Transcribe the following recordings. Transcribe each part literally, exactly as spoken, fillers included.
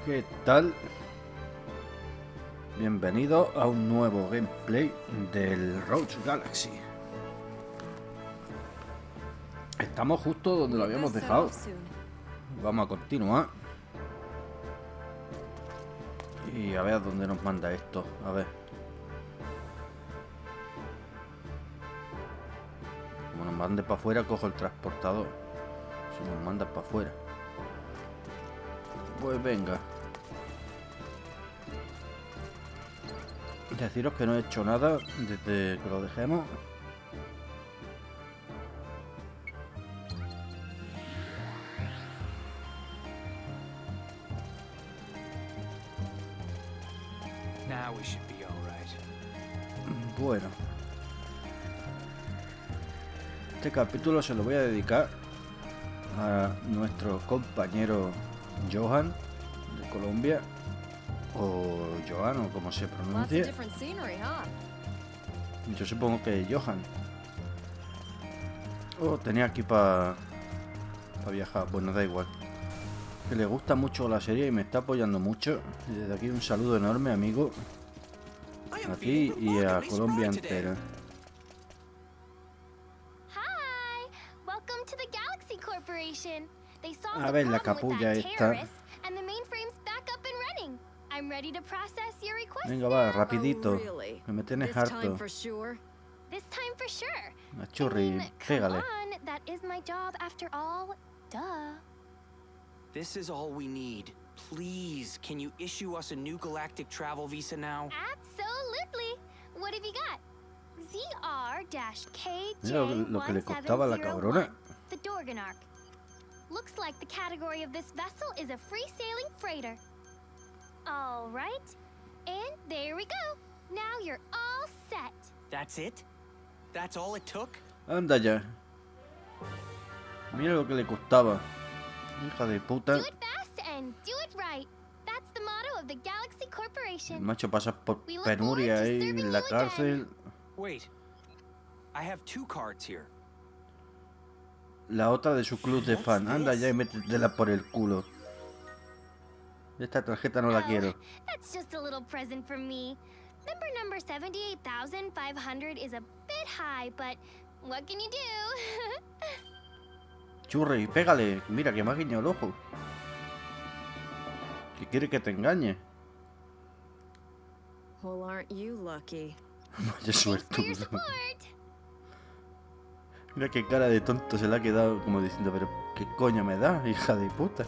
¿Qué tal? Bienvenido a un nuevo gameplay del Rogue Galaxy. Estamos justo donde lo habíamos dejado. Vamos a continuar. Y a ver dónde nos manda esto. A ver. Como nos mande para afuera, cojo el transportador. Si nos manda para afuera. Pues venga. Deciros que no he hecho nada desde que lo dejemos. Bueno, este capítulo se lo voy a dedicar a nuestro compañero Johan de Colombia, o Johan, o como se pronuncie. Yo supongo que es Johan. Oh, tenía aquí para pa viajar. Bueno, da igual. Que le gusta mucho la serie y me está apoyando mucho. Y desde aquí un saludo enorme, amigo. A ti y a Colombia entera. A ver la capulla esta. Venga, va, rapidito. Que me tienes harto. Machurri, pégale. This is all we need. Please, can you issue us a new galactic travel visa now? Absolutely. What have you got? Z R K J Mira lo que le costaba a la cabrona. The Dorganark. Looks like the category of this vessel is a free-sailing freighter. All right. And there we go. Now you're all set. That's it? That's all it took? Anda ya. Mira lo que le costaba. Hija de puta. Do it fast and do it right. That's the motto of the Galaxy Corporation. El macho pasa por penuria ahí en la cárcel. Wait. I have two cards here. La otra de su club de fan. Anda ya y métetela por el culo. Esta tarjeta no la quiero. That's just a little present from me. Member number seventy-eight thousand five hundred is a bit high, but what can you do? Churri, pégale. Mira que me ha guiñado el ojo. Que quiere que te engañe. Well, aren't you lucky? Vaya suertudo. Mira qué cara de tonto se le ha quedado, como diciendo, pero ¿qué coño me da, hija de puta?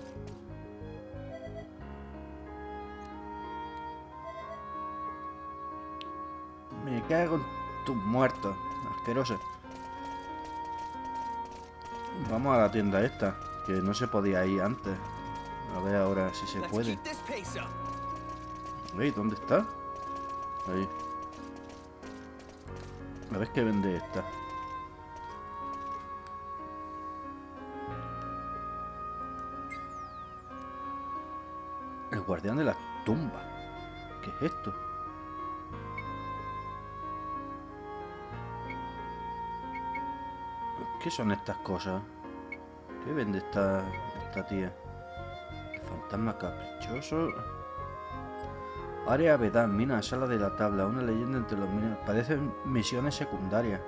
Me cago en tus muertos, asqueroso. Vamos a la tienda esta, que no se podía ir antes. A ver ahora si se puede. Ey, ¿dónde está? Ahí. A ver qué vende esta. El guardián de la tumba. ¿Qué es esto? ¿Qué son estas cosas? ¿Qué vende esta, esta tía? El fantasma caprichoso. Área Vedán, mina, sala de la tabla. Una leyenda entre los minas. Parecen misiones secundarias.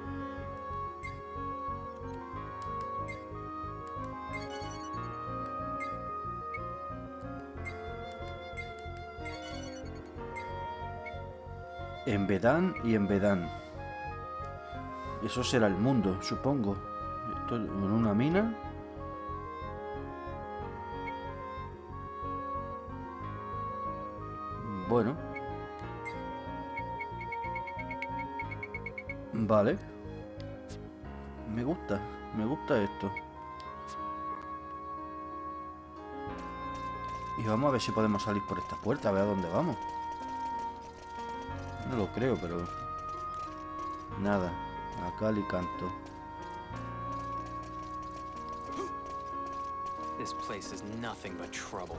En Vedán y en Vedán. Eso será el mundo, supongo. Esto en una mina. Bueno. Vale. Me gusta, me gusta esto. Y vamos a ver si podemos salir por esta puerta, a ver a dónde vamos. No lo creo, pero... Nada. A cal y canto. This place is nothing but trouble.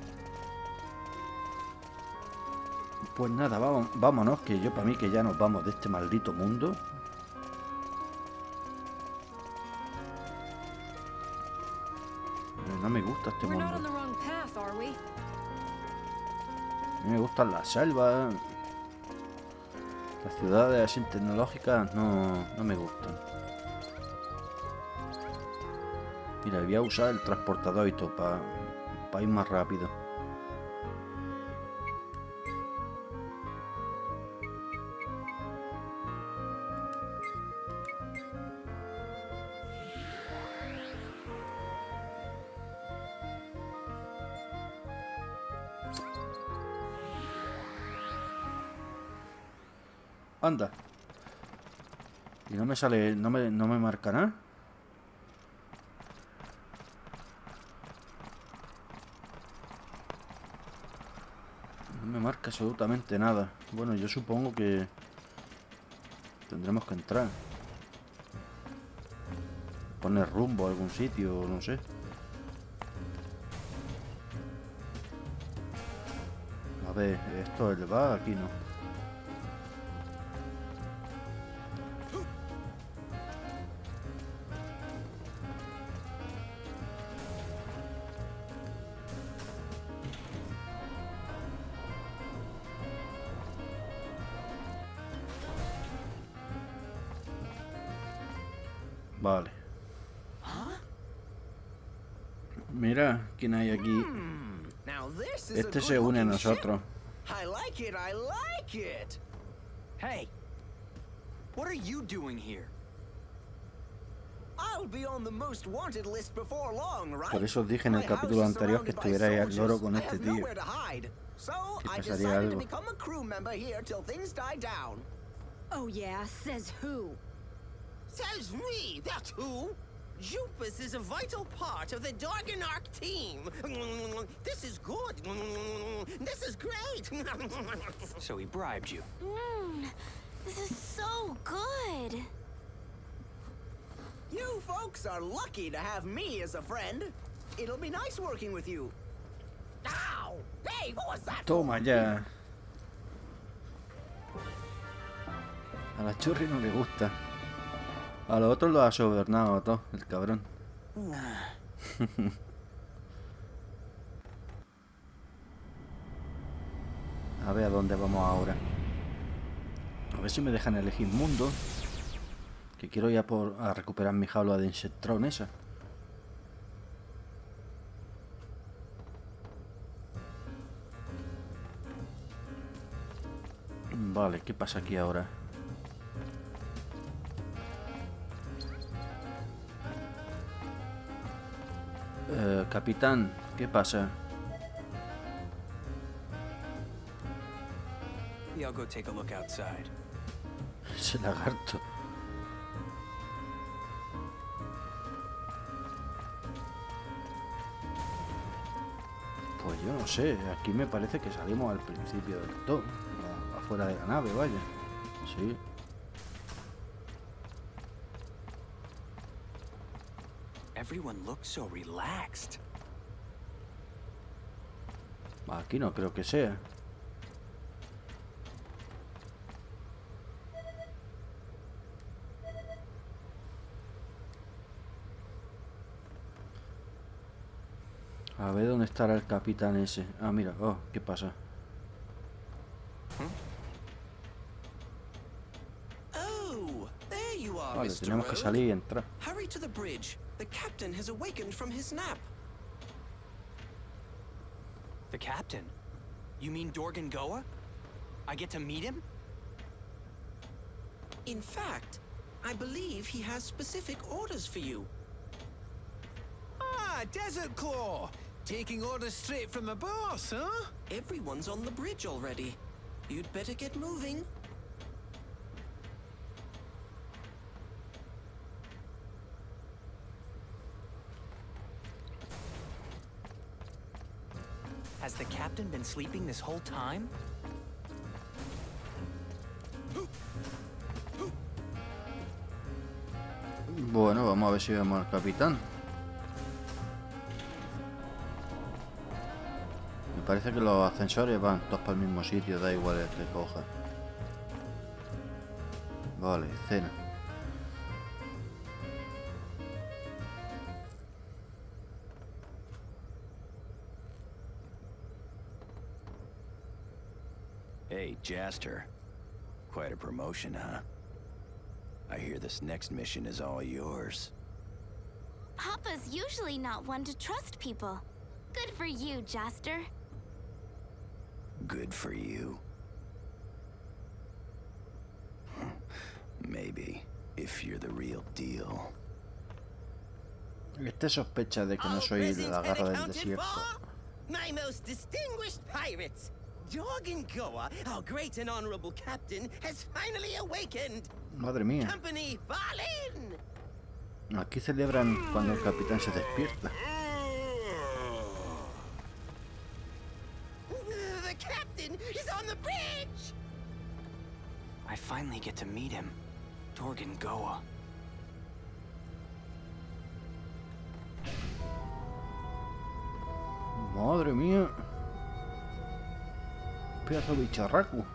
Pues nada, vamos, vámonos, que yo para mí que ya nos vamos de este maldito mundo. No me gusta gusta este We're not mundo. on the wrong path, are we? A mí me gustan las selvas. Las ciudades así tecnológicas no, no me gustan. Mira, voy a usar el transportador y todo para pa ir más rápido. Anda. Y no me sale, no me, no me marca nada. No me marca absolutamente nada. Bueno, yo supongo que tendremos que entrar. Poner rumbo a algún sitio, no sé. A ver, esto es el bar, aquí no. Vale. Mira quién hay aquí. Now this is a Este se une a good-looking nosotros. ship. I like it, I like it. Hey! What are you doing here? I'll be on the most wanted list before long, right? Por eso os dije en el My capítulo house is anterior que surrounded by estuvierais al loro soldiers. con I este have tío. nowhere to hide. So Que I pasaría decided to algo. become a crew member here till things die down. Oh yeah, says who? Says me, that's who. Jupus is a vital part of the Dorganarch team. This is good. This is great. So he bribed you. Mmm, this is so good. You folks are lucky to have me as a friend. It'll be nice working with you. Ow! Hey, what was that? Toma ya. A la churri no le gusta. A los otros lo ha sobornado todo, el cabrón. A ver a dónde vamos ahora. A ver si me dejan elegir mundo. Que quiero ir a, por, a recuperar mi jaula de Insectron esa. Vale, ¿qué pasa aquí ahora? Eh, capitán, ¿qué pasa? Yeah, I'll go take a look outside. Ese lagarto. Pues yo no sé, aquí me parece que salimos al principio del todo, a- afuera de la nave, vaya. Sí. Everyone looks so relaxed. Aquí no creo que sea. A ver dónde estará el capitán ese. Ah, mira, oh, ¿qué pasa? Oh, there you are, Vale, Mister tenemos que Rogue. salir y entrar. Hurry to the bridge. The captain has awakened from his nap. The captain? You mean Dorgan Goa? I get to meet him? In fact, I believe he has specific orders for you. Ah, Desert Claw! Taking orders straight from the boss, huh? Everyone's on the bridge already. You'd better get moving. Has the captain been sleeping this whole time? Bueno, vamos a ver si vemos al capitán. Me parece que los ascensores van todos para el mismo sitio, da igual el que coja. Vale, cena. Hey, Jaster. Quite a promotion, huh? I hear this next mission is all yours. Papa's usually not one to trust people. Good for you, Jaster. Good for you. Maybe, if you're the real deal. Este sospecha de que no All soy present la and garra del accounted desierto. for? My most distinguished pirates. Dog and Goa, our great and honorable captain, has finally awakened. Madre mía. Company, fall in! Aquí celebran cuando el capitán se despierta. The captain is on the bridge! I finally get to meet him. Dorgan Goa. Madre mía. Pedazo de bicharraco.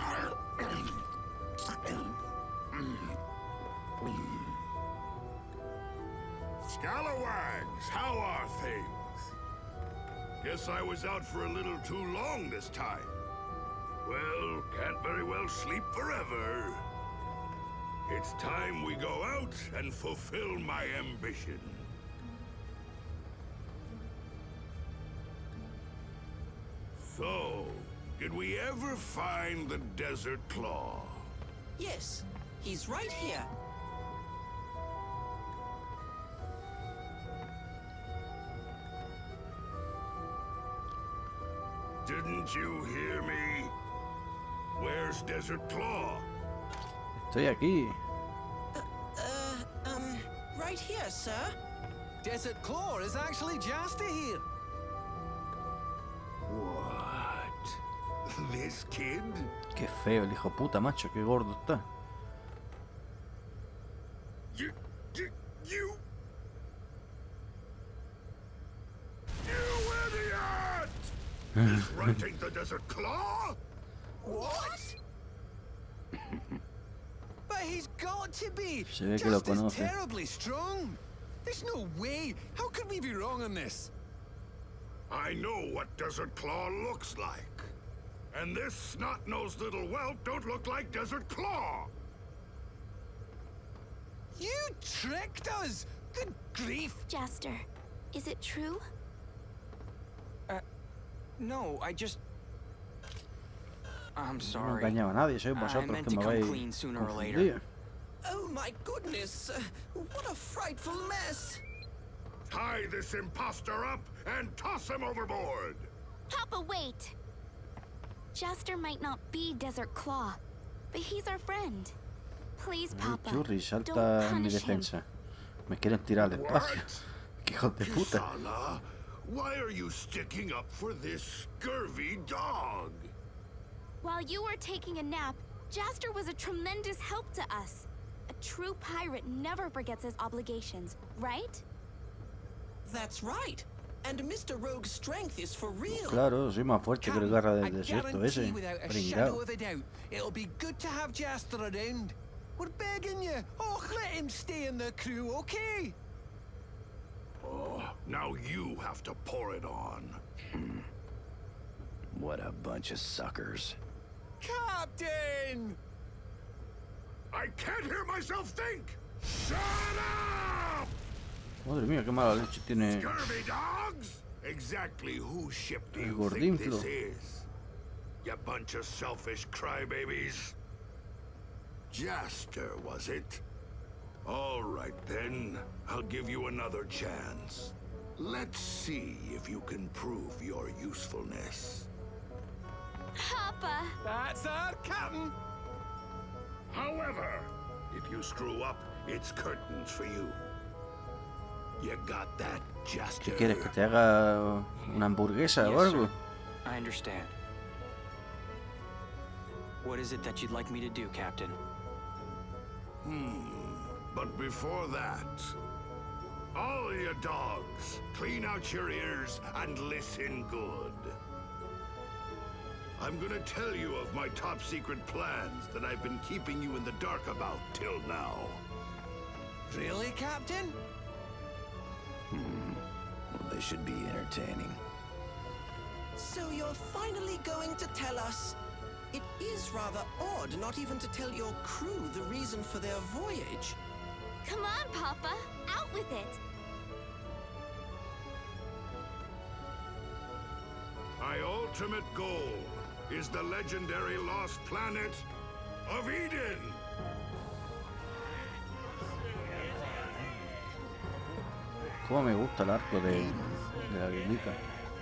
Scalawags, how are things? Guess I was out for a little too long this time. Well, can't very well sleep forever. It's time we go out and fulfill my ambition. So, did we ever find the Desert Claw? Yes, he's right here. Didn't you hear me? Where's Desert Claw? Estoy aquí. Uh, um, right here, sir. Desert Claw is actually Jaster here. What? This kid? Qué feo el hijo puta, macho. Qué gordo está. You, you, you, you idiot! Is renting the Desert Claw? What? But he's got to be. Se ve que lo Jaster's conoce. terribly strong. There's no way. How could we be wrong on this? I know what Desert Claw looks like. And this snot-nosed little whelp don't look like Desert Claw. You tricked us! Good grief! Jaster, is it true? No, I just... I'm No sorry. engañaba a nadie. Sois I vosotros meant que to me come vais clean sooner or later. confundir. Oh my goodness! Uh, what a frightful mess! Tie this imposter up and toss him overboard. Papa, wait! Jaster might not be Desert Claw, but he's our friend. Please, Ay, Papa, churri, don't salta en mi punish him. defensa. Me quieren tirar al espacio. What? Qué hijos de puta. Kisala, why are you sticking up for this scurvy dog? While you were taking a nap, Jaster was a tremendous help to us. A true pirate never forgets his obligations, right? That's right. And Mister Rogue's strength is for real. Claro, soy más fuerte que el garra I del desierto guarantee ese. without a Pringao. shadow of a doubt, it'll be good to have Jaster around. We're begging you. Oh, let him stay in the crew, okay? Oh, now you have to pour it on. What a bunch of suckers. Captain! I can't hear myself think! Shut up! Madre mía, qué mala leche tiene. Scurvy dogs? Exactly whose ship do El you think gordinflo. this is? You bunch of selfish crybabies. Jaster, was it? All right then, I'll give you another chance. Let's see if you can prove your usefulness. Papa! That's our captain! However, if you screw up, it's curtains for you. You got that, Jaster? ¿Qué quieres? ¿Que te haga una hamburguesa o Yes, algo? sir. I understand. What is it that you'd like me to do, Captain? Hmm. But before that, all you dogs, clean out your ears and listen good. I'm gonna tell you of my top secret plans that I've been keeping you in the dark about till now. Really, Captain? Hmm. Well, they should be entertaining. So you're finally going to tell us? It is rather odd not even to tell your crew the reason for their voyage. Come on, Papa. Out with it. My ultimate goal is the legendary lost planet of Eden. Cómo me gusta el arco de, de la Guernica.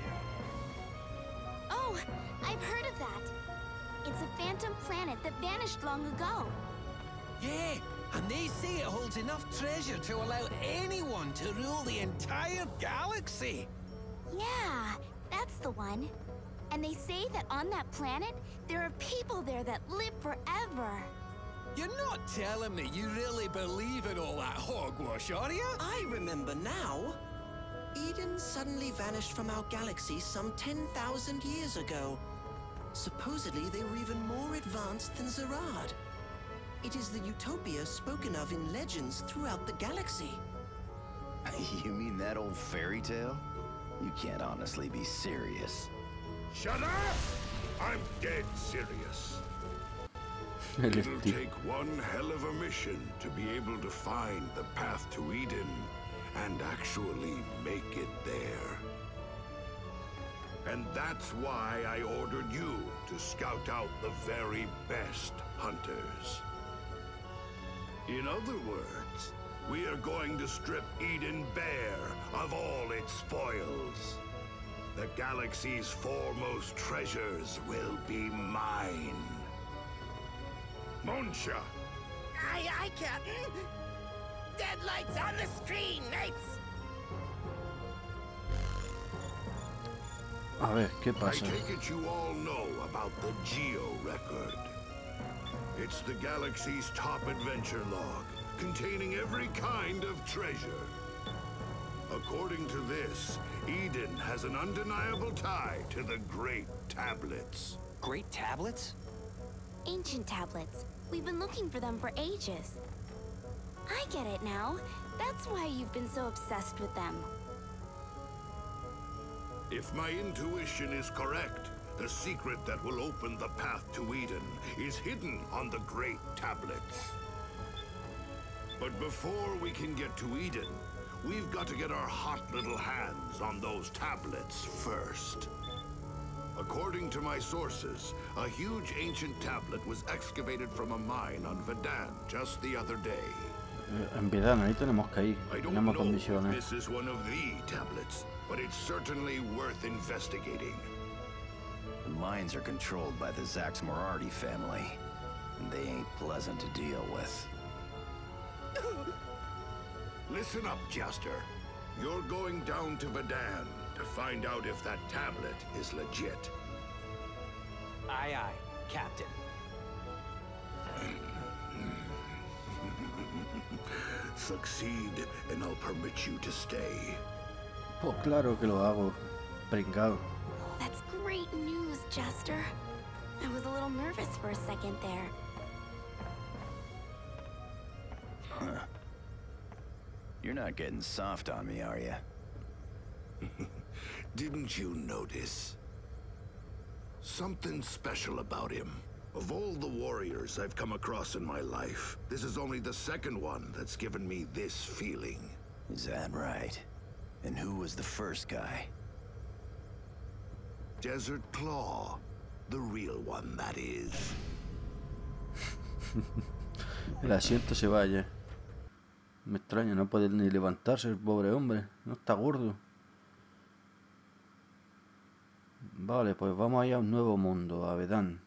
Oh, I've heard of that. It's a phantom planet that vanished long ago. Yeah, and they say it holds enough treasure to allow anyone to rule the entire galaxy. Yeah, that's the one. And they say that on that planet, there are people there that live forever. You're not telling me you really believe in all that hogwash, are you? I remember now. Eden suddenly vanished from our galaxy some ten thousand years ago. Supposedly, they were even more advanced than Zerad. It is the utopia spoken of in legends throughout the galaxy. You mean that old fairy tale? You can't honestly be serious. Shut up! I'm dead serious. El It'll estilo. take one hell of a mission to be able to find the path to Eden and actually make it there. And that's why I ordered you to scout out the very best hunters. In other words, we are going to strip Eden bare of all its spoils. The galaxy's foremost treasures will be mine. Monsha! Aye, aye, Captain. Deadlights on the screen, mates. A ver, ¿qué I pasa? take it you all know about the Geo record. It's the galaxy's top adventure log, containing every kind of treasure. According to this, Eden has an undeniable tie to the Great Tablets. Great tablets? Ancient tablets. We've been looking for them for ages. I get it now. That's why you've been so obsessed with them. If my intuition is correct, the secret that will open the path to Eden is hidden on the Great Tablets. But before we can get to Eden, we've got to get our hot little hands on those tablets first. According to my sources, a huge ancient tablet was excavated from a mine on Vedan just the other day. Eh, En Vidan, ahí tenemos que ir. I don't Tenemos know if condiciones. this is one of the tablets, but it's certainly worth investigating. The mines are controlled by the Zax Morardi family, and they ain't pleasant to deal with. Listen up, Jaster. You're going down to Vedan to find out if that tablet is legit. Aye, aye, Captain. Succeed, and I'll permit you to stay. Pues claro que lo hago. Pringado. That's great news, Jester. I was a little nervous for a second there. Huh. You're not getting soft on me, are you? Didn't you notice? Something special about him. Of all the warriors I've come across in my life, this is only the second one that's given me this feeling. Is that right? And who was the first guy? Desert Claw. The real one, that is. El asiento se vaya. Me extraña, no puede ni levantarse el pobre hombre. No está gordo. Vale, pues vamos allá a un nuevo mundo, a Vedan.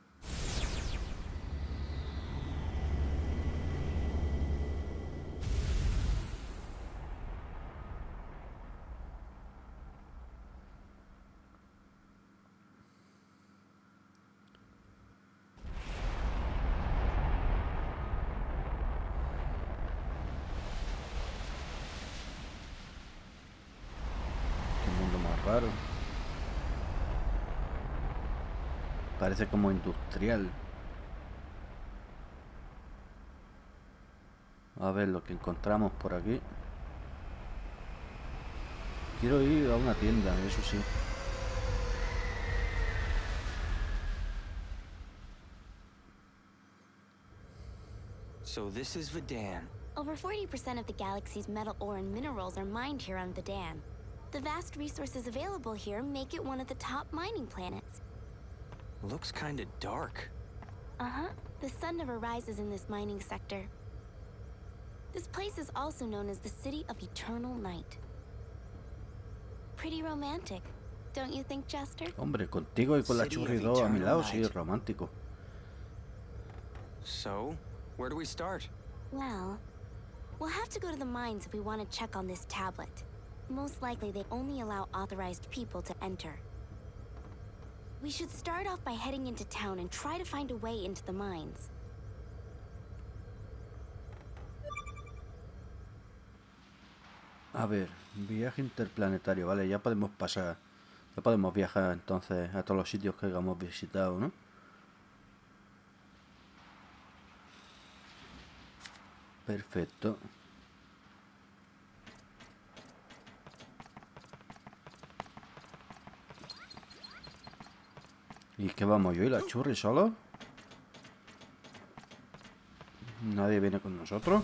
Qué mundo más raro. Parece como industrial. A ver lo que encontramos por aquí. Quiero ir a una tienda, eso sí. So this is Vidan. Over forty percent of the galaxy's metal ore and minerals are mined here on Vidan. The vast resources available here make it one of the top mining planets. Looks kinda dark. Uh-huh. The sun never rises in this mining sector. This place is also known as the City of Eternal Night. Pretty romantic, don't you think, Jester? Hombre, contigo y con la Churri dos a mi lado, sí, romántico. So, where do we start? Well, we'll have to go to the mines if we want to check on this tablet. Most likely they only allow authorized people to enter. We should start off by heading into town and try to find a way into the mines. A ver, viaje interplanetario, vale, ya podemos pasar, ya podemos viajar entonces a todos los sitios que hayamos visitado, ¿no? Perfecto. ¿Y qué vamos yo y la Churri solo? ¿Nadie viene con nosotros?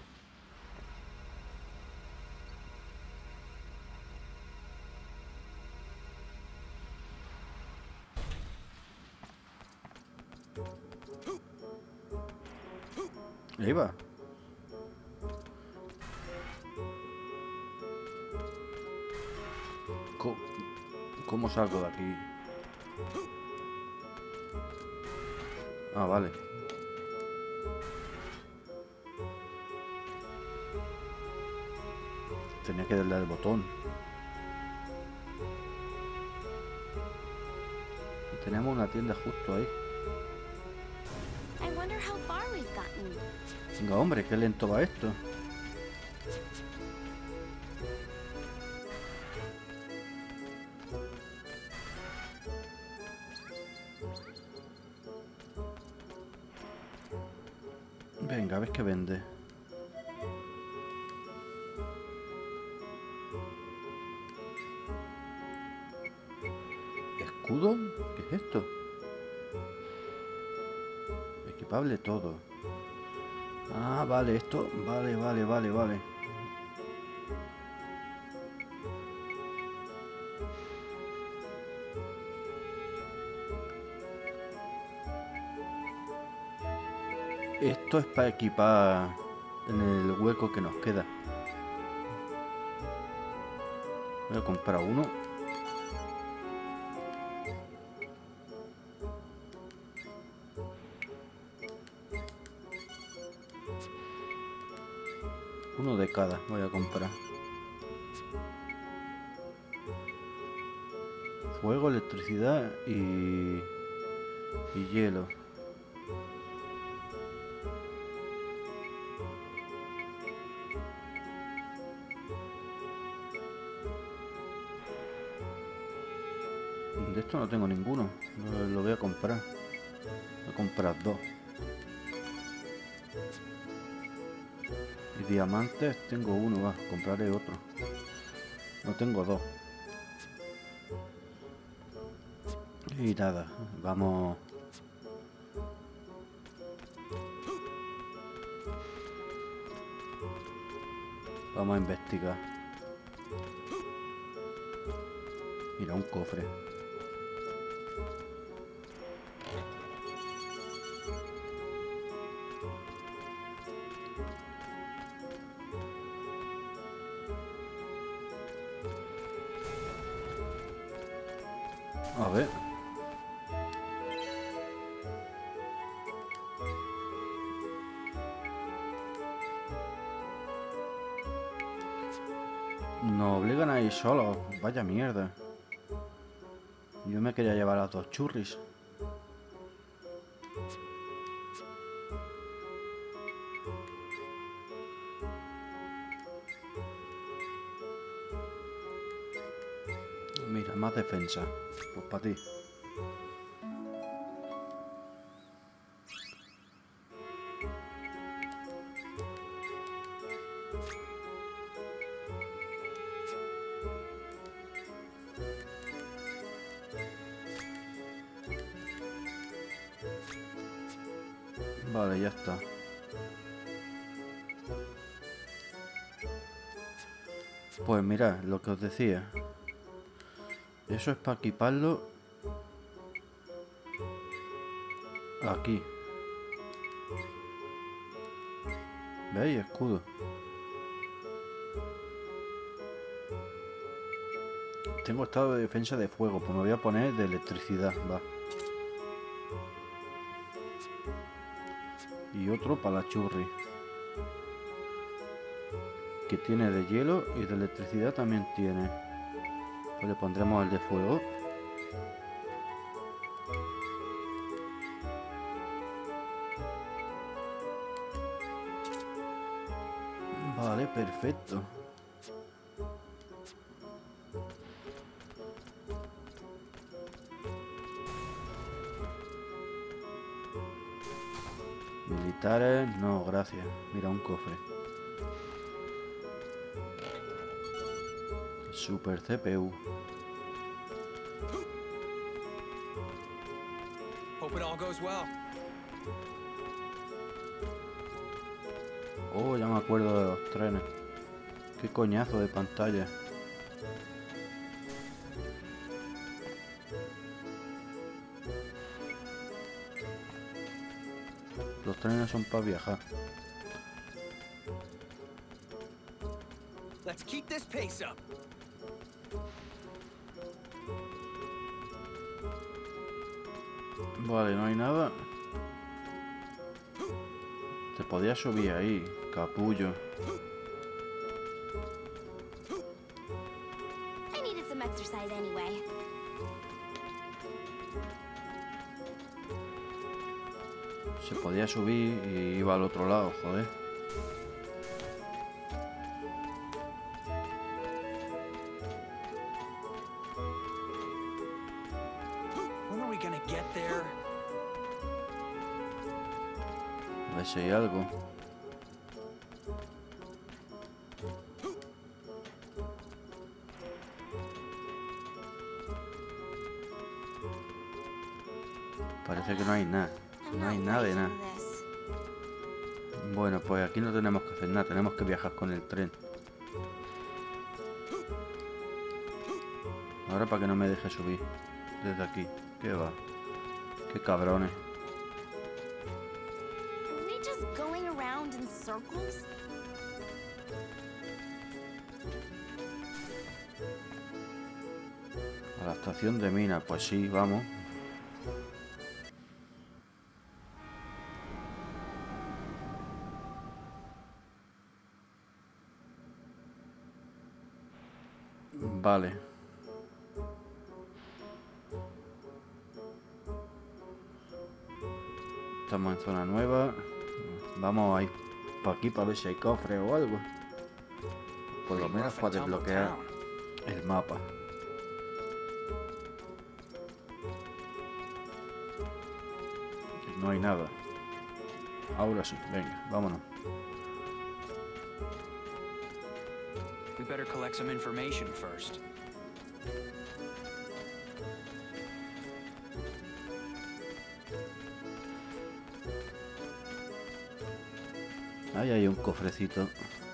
Ahí va. ¿Cómo, ¿Cómo salgo de aquí? Ah, vale. Tenía que darle al botón. Y tenemos una tienda justo ahí. I wonder how far we've gotten. Venga, hombre, qué lento va esto. Venga, a ver qué vende. ¿Escudo? ¿Qué es esto? Equipable todo. Ah, vale, esto... Vale, vale, vale, vale. Esto es para equipar en el hueco que nos queda. Voy a comprar uno. Uno de cada voy a comprar. Fuego, electricidad y, y hielo. De esto no tengo ninguno. Lo, lo voy a comprar. Voy a comprar dos. Y diamantes tengo uno, va, compraré otro. No tengo dos. Y nada, vamos. Vamos a investigar. Mira, un cofre. A ver. Nos obligan a ir solos. Vaya mierda. Yo me quería llevar a las dos churris. Mira, más defensa. Pues para ti. Vale, ya está. Pues mirad, lo que os decía. Eso es para equiparlo aquí. ¿Veis? Escudo. Tengo estado de defensa de fuego, pues me voy a poner de electricidad, va. Y otro para la churri. Que tiene de hielo y de electricidad también tiene. Pues le pondremos el de fuego. Vale, perfecto. Militares, no, gracias. Mira, un cofre. Super C P U. Hope it all goes well. Oh, ya me acuerdo de los trenes. Qué coñazo de pantalla. Los trenes son para viajar. Let's keep this pace up. Vale, no hay nada. Te podía subir ahí, capullo. I needed some exercise anyway. Se podía subir y iba al otro lado, joder. When are we gonna get there? A ver si hay algo. Parece que no hay nada. I'm No hay not nada de liking nada. this. Bueno, pues aquí no tenemos que hacer nada. Tenemos que viajar con el tren. Ahora para que no me deje subir desde aquí. ¿Qué va? Qué cabrones. Are we just going around in circles? A la estación de mina. Pues sí, vamos. Vale. Estamos en zona nueva. Vamos a ir para aquí para ver si hay cofre o algo. Por lo menos para desbloquear el mapa. No hay nada. Ahora sí, venga, vámonos. We better collect some information first. Ahí hay un cofrecito.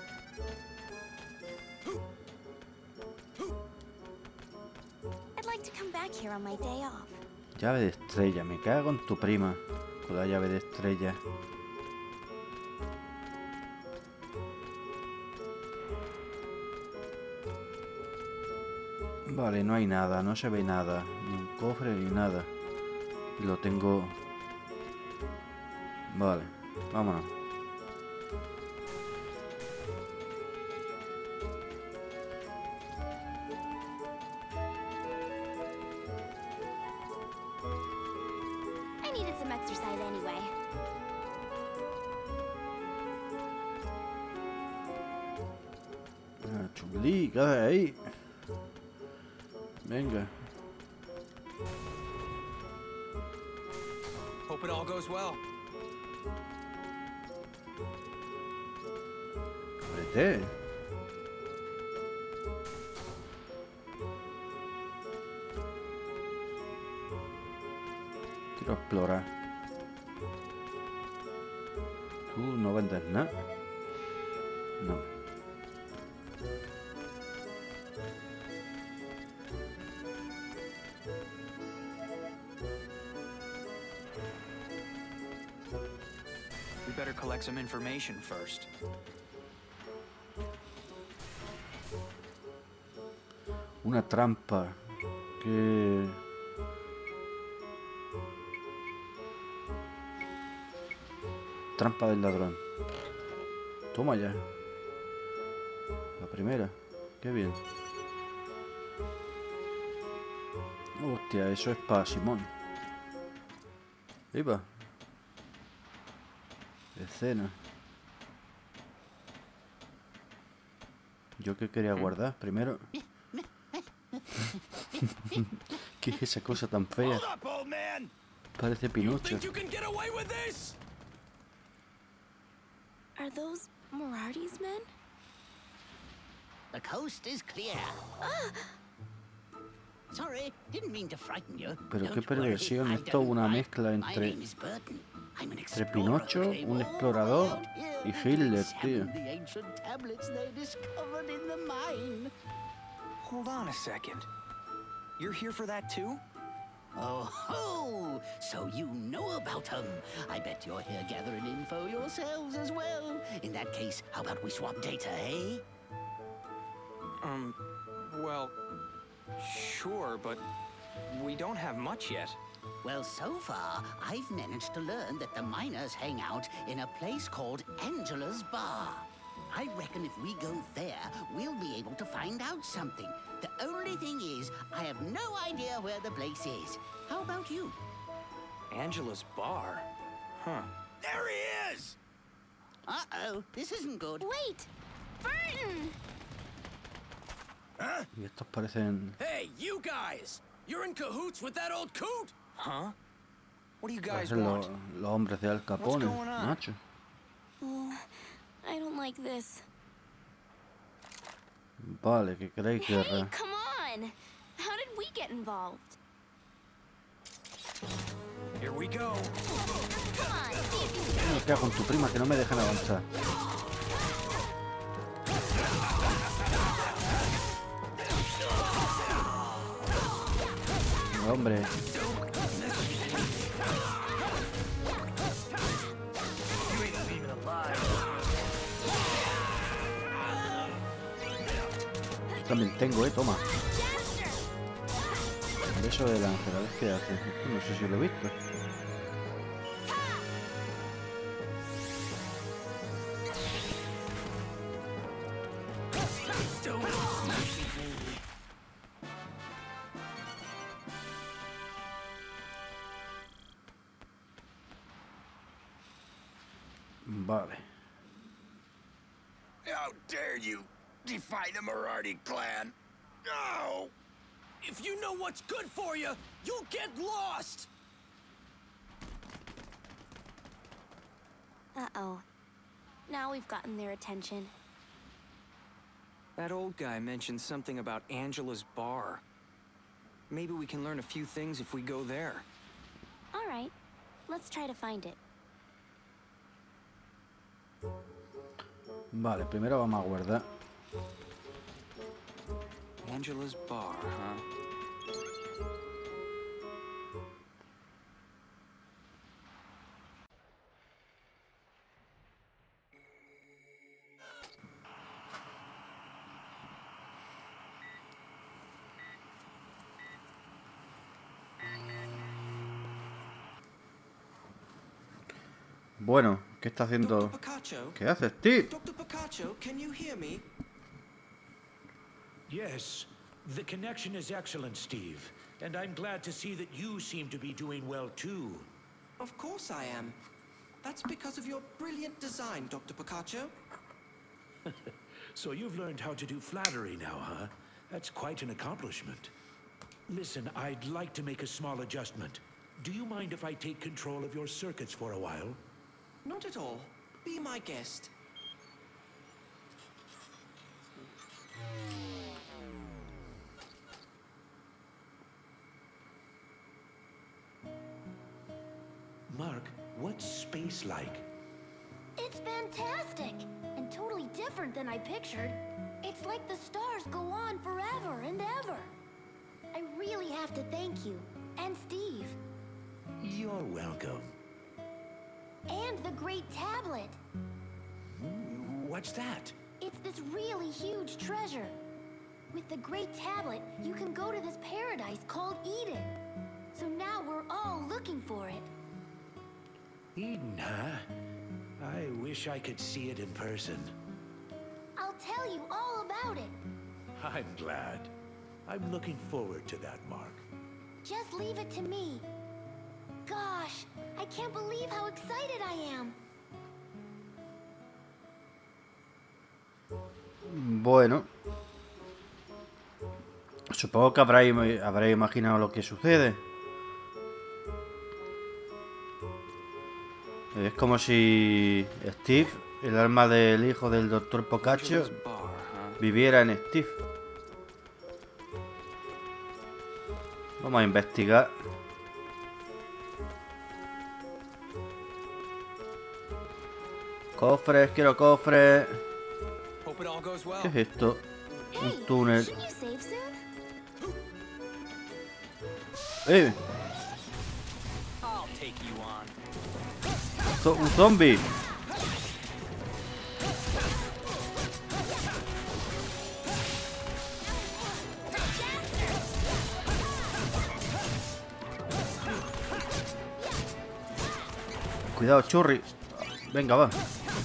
I'd like to come back here on my day off. Llave de estrella, me cago en tu prima. Con la llave de estrella. Vale, no hay nada, no se ve nada. Ni un cofre ni nada. Y lo tengo... Vale, vámonos. I needed some exercise anyway. Ah, chulí, ¿qué haces ahí? Venga. Hope it all goes well. Vete. Quiero explorar. Tú no vendes nada. No. We better collect some information first. Una trampa. Que... Trampa del ladrón. Toma ya. La primera. Qué bien. Hostia, eso es para Simón. Ahí va. Escena. Yo que quería guardar primero. ¿Qué es esa cosa tan fea? Parece Pinocho. Are those Morarty's men? The coast is clear. Sorry, didn't mean to frighten you. Pero qué perversión, esto es una mezcla entre, entre Pinocho, un explorador y Hitler, tío. Hold on a second. You're here for that too? Oh ho! So you know about them. I bet you're here gathering info yourselves as well. In that case, how about we swap data, eh? Um, well, sure, but we don't have much yet. Well, so far, I've managed to learn that the miners hang out in a place called Angela's Bar. I reckon if we go there, we'll be able to find out something. The only thing is, I have no idea where the place is. How about you? Angela's Bar? Huh. There he is! Uh-oh, this isn't good. Wait! Burton! Huh? Y estos parecen... Hey, you guys! You're in cahoots with that old coot? Huh? What do you guys Parecen want? los, los hombres de Al Capone, going on? macho. Oh, I don't like this. Vale, que queréis Hey, guerra. come on! How did we get involved? Here we go. Come on, see if you Me quedo con tu prima que no me dejan avanzar. Hombre. Yo también tengo, eh, toma. El beso del ángel, a ver qué hace. Esto no sé si lo he visto. Vale. How dare you defy the Morarty clan? No! If you know what's good for you, you'll get lost! Uh-oh. Now we've gotten their attention. That old guy mentioned something about Angela's Bar. Maybe we can learn a few things if we go there. All right, let's try to find it. Vale, primero vamos a guardar. Angela's Bar, huh? Bueno, ¿qué está haciendo? Doctor Picacho? ¿Qué haces, Steve? Doctor Picacho, can you hear me? Yes, the connection is excellent, Steve. And I'm glad to see that you seem to be doing well, too. Of course I am. That's because of your brilliant design, Doctor Picacho. So you've learned how to do flattery now, huh? That's quite an accomplishment. Listen, I'd like to make a small adjustment. Do you mind if I take control of your circuits for a while? Not at all. Be my guest. Mark, what's space like? It's fantastic and totally different than I pictured. It's like the stars go on forever and ever. I really have to thank you and Steve. You're welcome. And the Great Tablet. What's that? It's this really huge treasure. With the Great Tablet, you can go to this paradise called Eden. So now we're all looking for it. Eden, huh? I wish I could see it in person. I'll tell you all about it. I'm glad. I'm looking forward to that, Mark. Just leave it to me. Gosh, I can't believe how excited I am. Bueno. Supongo que habréis, habréis imaginado lo que sucede. Es como si Steve, el alma del hijo del doctor Pocaccio, viviera en Steve. Vamos a investigar. Cofres, quiero cofres. ¿Qué es esto? Un túnel. ¡Eh! Un zombie. Cuidado, churri. Venga, va.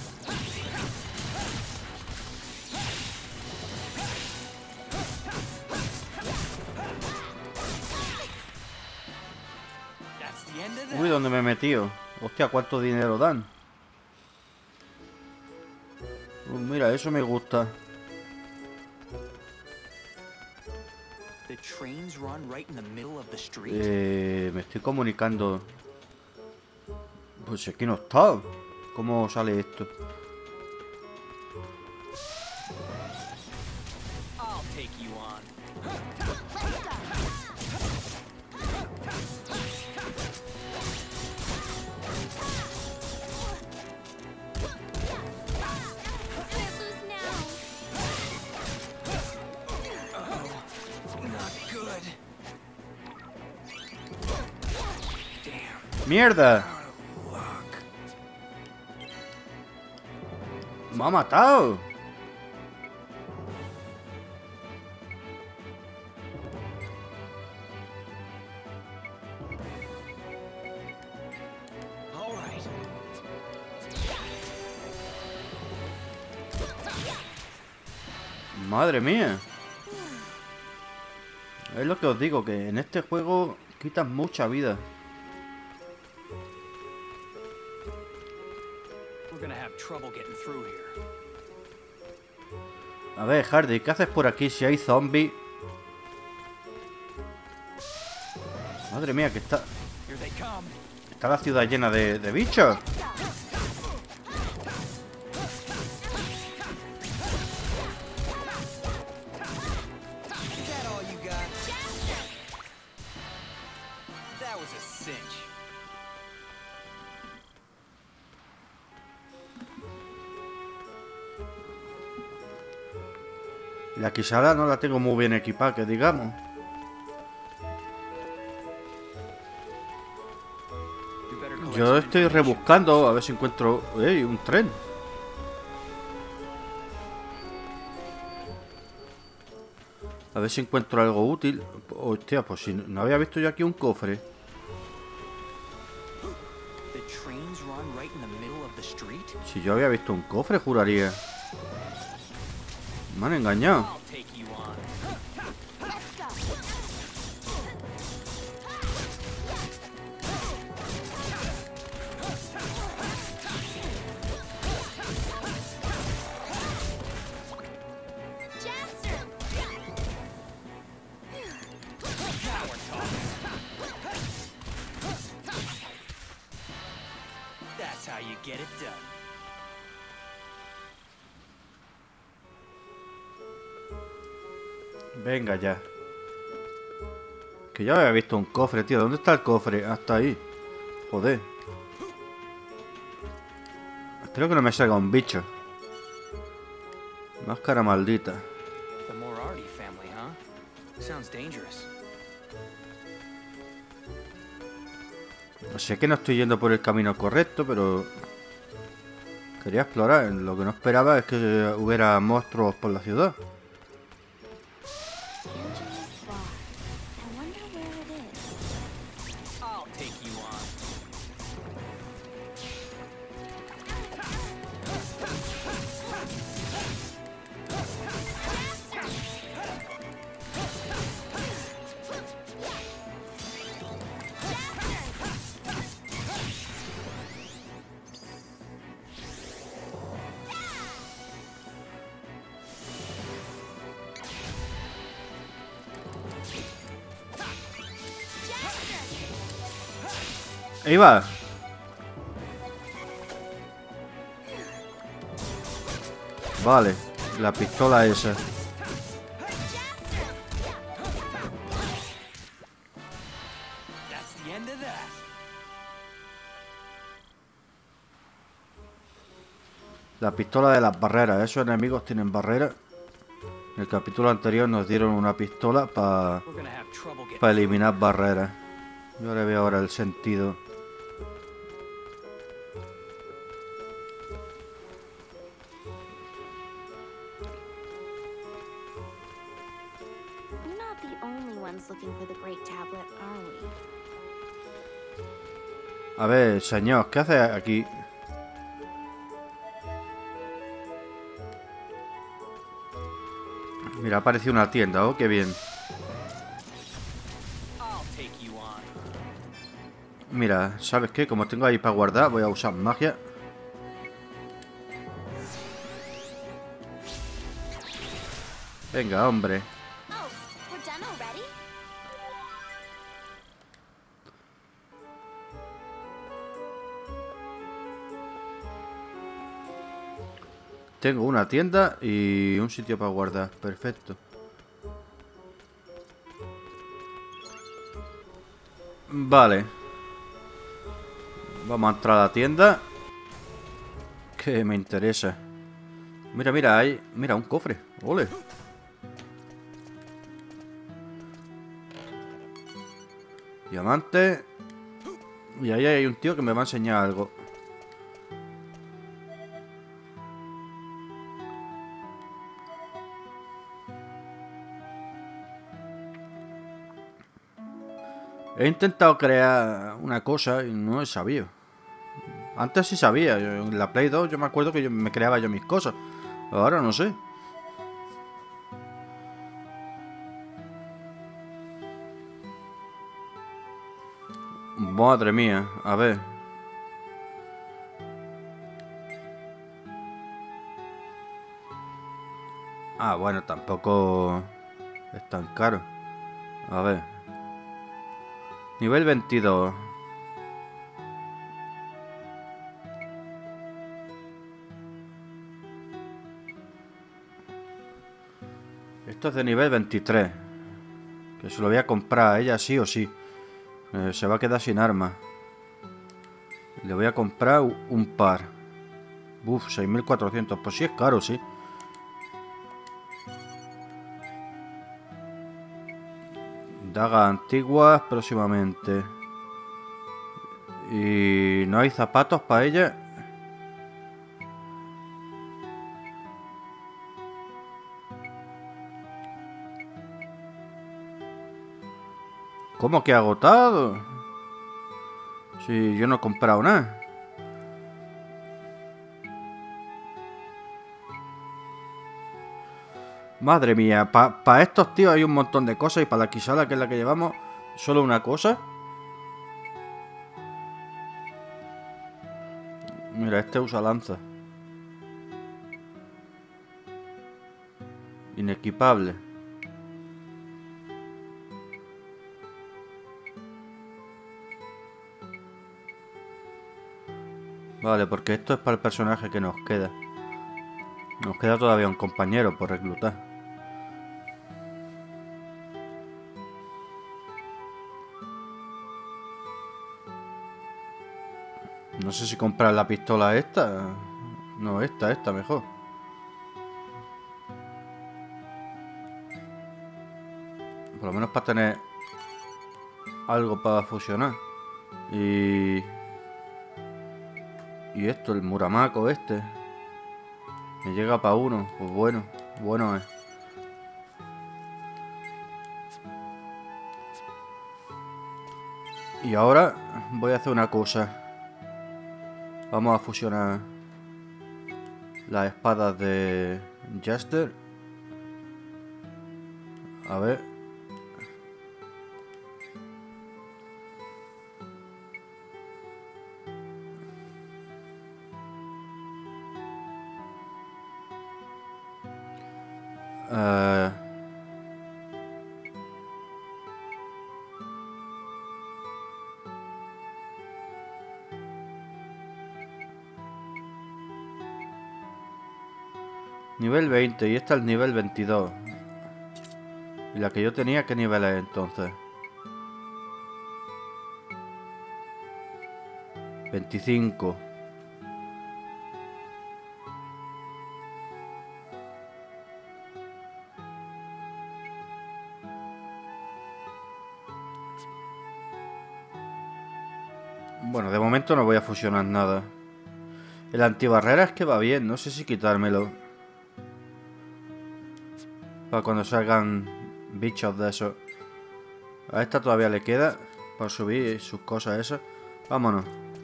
Uy, ¿dónde me he metido? Hostia, ¿cuánto dinero dan? Uh, mira, eso me gusta. Eh, me estoy comunicando. Pues aquí no está. ¿Cómo sale esto? ¡Mierda! ¡Me ha matado! Madre mía. Es lo que os digo, que en este juego quitan mucha vida. A ver, Hardy, ¿qué haces por aquí si hay zombies? Madre mía, que está... Está la ciudad llena de, de bichos. La Kisara no la tengo muy bien equipada, que digamos. Yo estoy rebuscando a ver si encuentro... ¡Ey! Un tren. A ver si encuentro algo útil. Hostia, pues si no había visto yo aquí un cofre. Si yo había visto un cofre, juraría. Me han engañado. Venga ya. Que ya había visto un cofre, tío. ¿Dónde está el cofre? Hasta ahí. Joder. Espero que no me salga un bicho. Máscara maldita. Sé que no estoy yendo por el camino correcto, pero... quería explorar. Lo que no esperaba es que hubiera monstruos por la ciudad. Ahí va. Vale, la pistola esa. La pistola de las barreras. Esos enemigos tienen barreras. En el capítulo anterior nos dieron una pistola para para eliminar barreras. Yo le veo ahora el sentido. A ver, señor, ¿qué hace aquí? Mira, ha aparecido una tienda, oh, qué bien. Mira, ¿sabes qué? Como tengo ahí para guardar, voy a usar magia. Venga, hombre. Tengo una tienda y un sitio para guardar. Perfecto. Vale. Vamos a entrar a la tienda. Que me interesa. Mira, mira, hay... Mira, un cofre. Ole. Diamante. Y ahí hay un tío que me va a enseñar algo. He intentado crear una cosa y no he sabido. Antes sí sabía. En la Play dos yo me acuerdo que yo me creaba yo mis cosas. Ahora no sé. Madre mía. A ver. Ah, bueno, tampoco es tan caro. A ver. Nivel veintidós. Esto es de nivel veintitrés. Que se lo voy a comprar a ella sí o sí. Eh, se va a quedar sin armas. Le voy a comprar un par. Uf, seis mil cuatrocientos. Pues sí es caro, sí. Dagas antiguas próximamente. Y no hay zapatos para ella. ¿Cómo que agotado? Si yo no he comprado nada. Madre mía, para pa estos tíos hay un montón de cosas. Y para la Kisala, que es la que llevamos, solo una cosa. Mira, este usa lanza. Inequipable. Vale, porque esto es para el personaje que nos queda. Nos queda todavía un compañero por reclutar. No sé si comprar la pistola esta. No, esta, esta mejor. Por lo menos para tener algo para fusionar. Y... Y esto, el Muramaco este. Me llega para uno. Pues bueno, bueno es. Y ahora voy a hacer una cosa. Vamos a fusionar las espadas de Jaster. A ver. Uh... Nivel veinte y esta el nivel veintidós. ¿Y la que yo tenía qué nivel es entonces? veinticinco. Bueno, de momento no voy a fusionar nada. El antibarrera es que va bien, no sé si quitármelo. Para cuando salgan bichos de esos. A esta todavía le queda para subir sus cosas esas. Vámonos.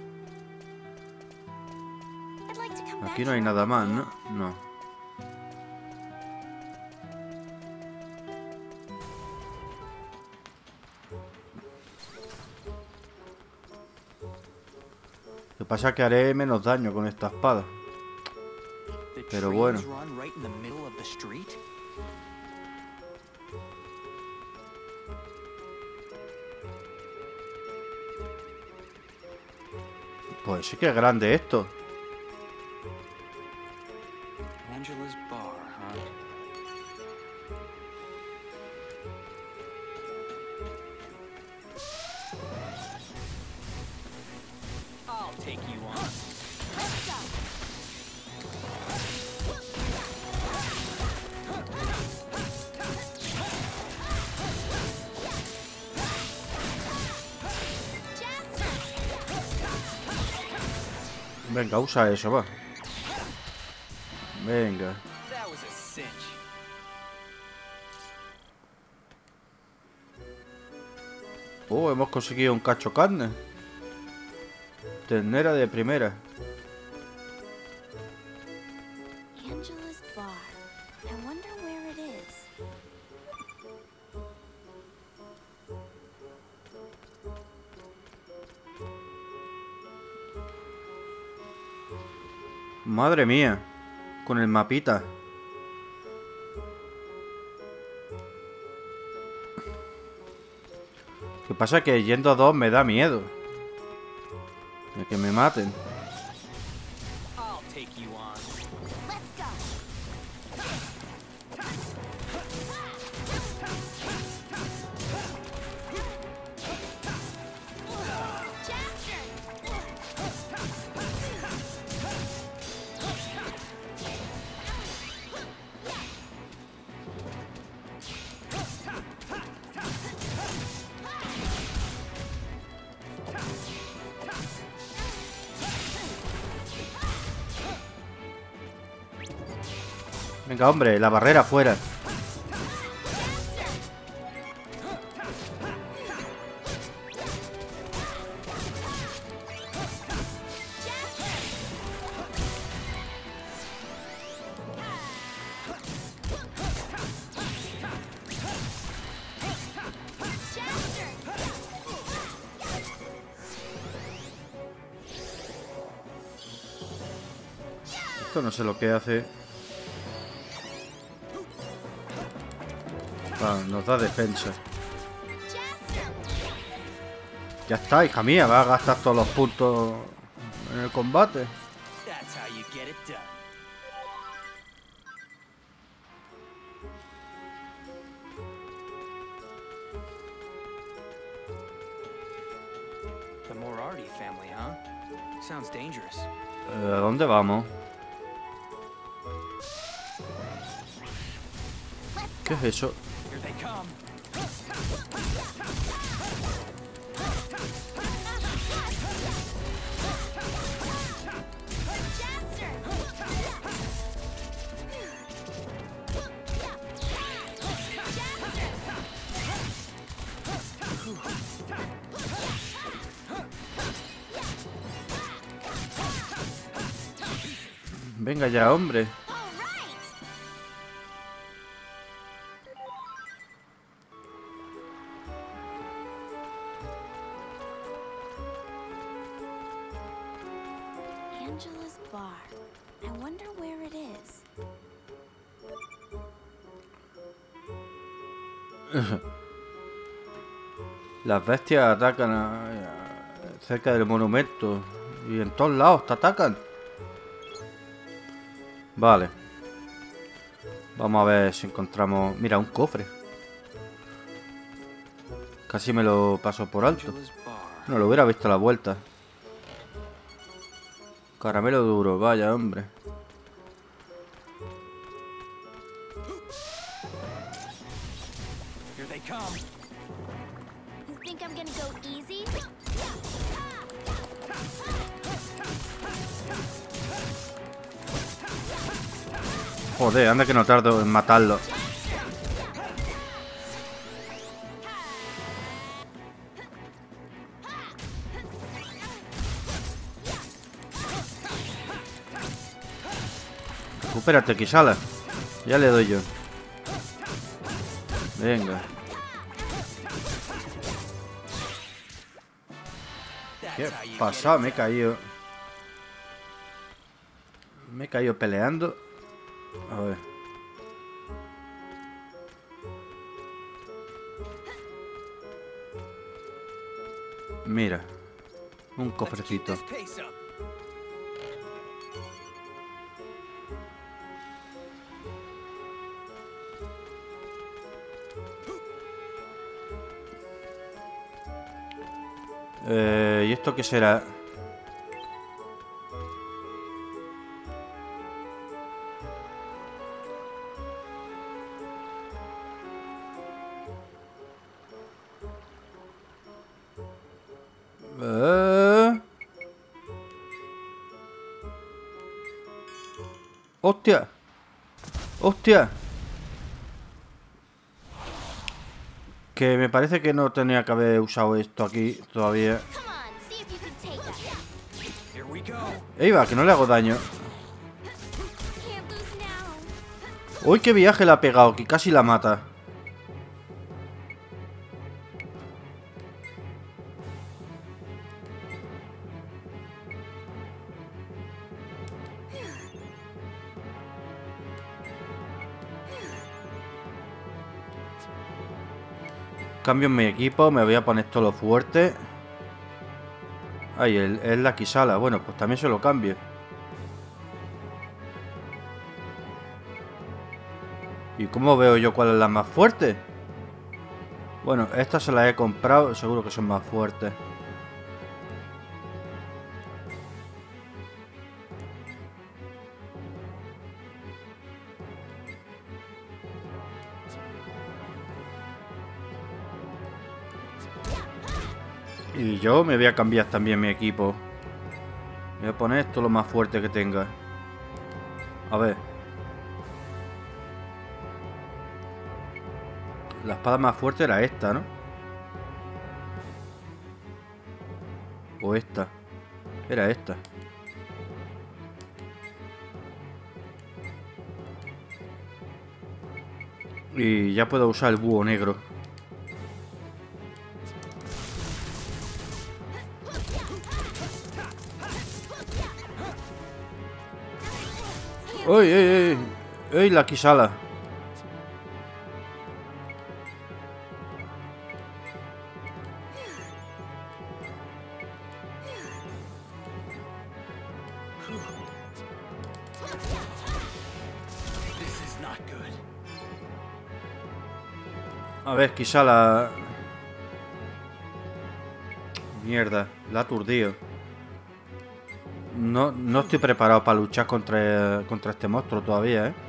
Aquí no hay nada más, ¿no? No. Lo que pasa es que haré menos daño con esta espada. Pero bueno. Pues sí que es grande esto. Angela's Bar, huh? I'll take you on. Venga, usa eso, va. Venga. Oh, hemos conseguido un cacho carne. Ternera de primera. Angela's Bar. I wonder where it is. Madre mía. Con el mapita. Lo que pasa es que yendo a dos me da miedo. De que me maten. Venga, hombre, la barrera fuera. Esto no sé lo que hace. Ah, nos da defensa. Ya está, hija mía, va a gastar todos los puntos en el combate. The Moriarty family, huh? Sounds dangerous. Eh, ¿A dónde vamos? ¿Qué es eso? Here they come. Venga ya, hombre. Angela's bar. I wonder where it is. Las bestias atacan a- a- cerca del monumento. Y en todos lados te atacan. Vale. Vamos a ver si encontramos... Mira, un cofre. Casi me lo paso por alto. No lo hubiera visto a la vuelta. Caramelo duro, vaya hombre. Here they come. You think I'm gonna go easy? Joder, anda que no tardo en matarlo. Recupérate, Kisala. Ya le doy yo. Venga. ¿Qué ha pasado? Me he caído. Me he caído peleando. A ver. Mira. Un cofrecito. Eh, ¿y esto qué será? Eh... ¡Hostia! ¡Hostia! Que me parece que no tenía que haber usado esto aquí todavía. Ahí va, que no le hago daño. Uy, qué viaje le ha pegado, que casi la mata. Cambio en mi equipo, me voy a poner todo lo fuerte. Ay, el, es la Kisala. Bueno, pues también se lo cambio. ¿Y cómo veo yo cuál es la más fuerte? Bueno, estas se las he comprado, seguro que son más fuertes. Y yo me voy a cambiar también mi equipo. Voy a poner esto lo más fuerte que tenga. A ver. La espada más fuerte era esta, ¿no? O esta. Era esta. Y ya puedo usar el búho negro. ¡Uy, uy, uy! ¡Uy, la Kisala! A ver, Kisala. Mierda, la ha aturdido. No, no estoy preparado para luchar contra, contra este monstruo todavía, ¿eh?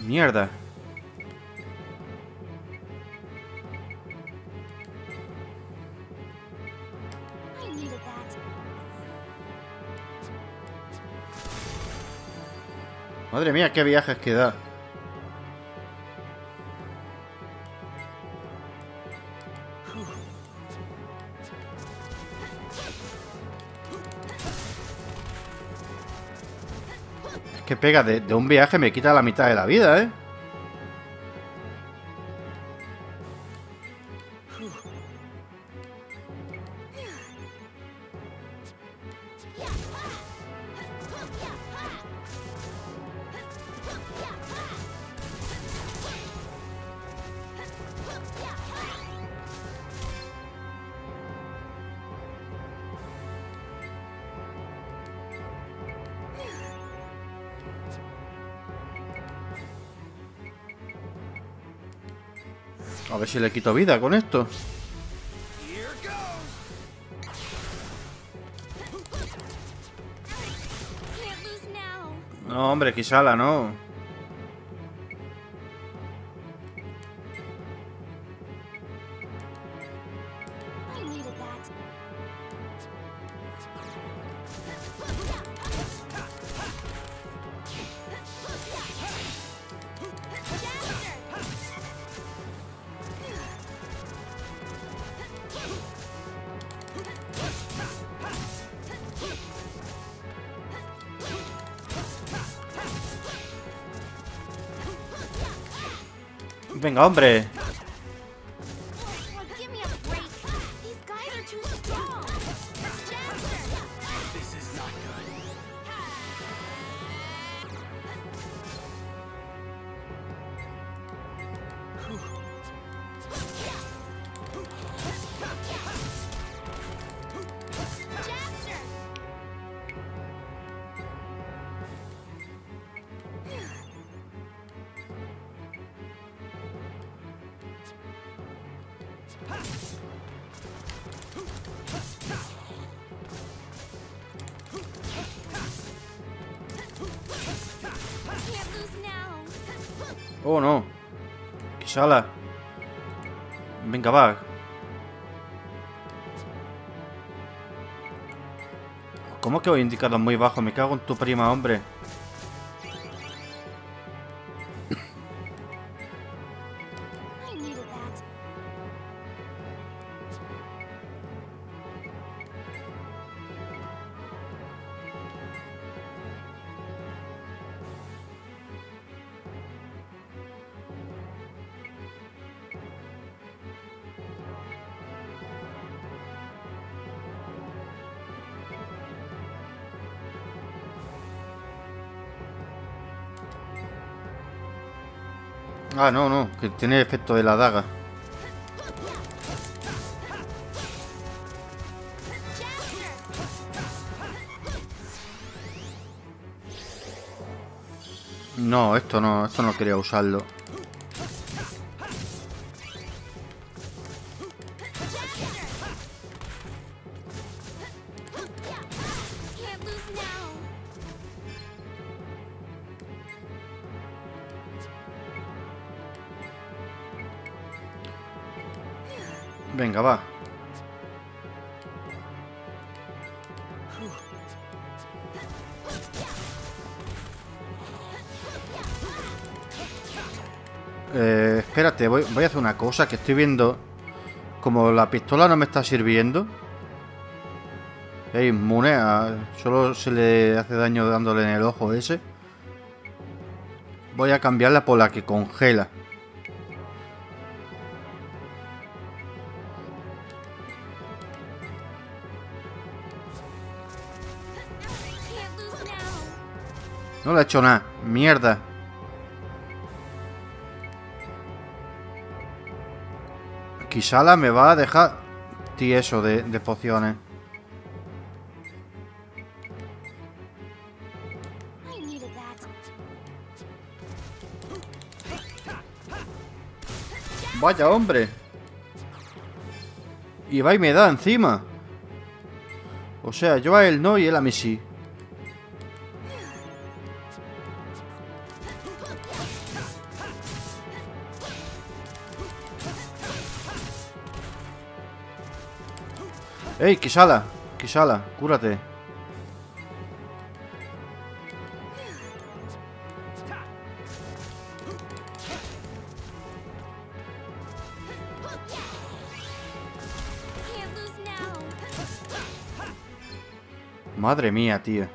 Mierda. Madre mía, qué viajes que da. Es que pega de, de un viaje, me quita la mitad de la vida, ¿eh? A ver si le quito vida con esto. No, hombre, Kisala, no. Venga, hombre. Oh, no. Kisala. Venga, va. ¿Cómo que voy indicado muy bajo? Me cago en tu prima, hombre. Ah, no, no, que tiene efecto de la daga. No, esto no, esto no quería usarlo. Venga, va. Eh, espérate, voy, voy a hacer una cosa que estoy viendo. Como la pistola no me está sirviendo. Es inmune a... Solo se le hace daño dándole en el ojo ese. Voy a cambiarla por la que congela. No le he hecho nada. Mierda. Kisala me va a dejar tieso de, de pociones. Vaya, hombre. Y va y me da encima. O sea, yo a él no y él a mí sí. ¡Ey, Kishala! Kishala, cúrate. Madre mía, tío.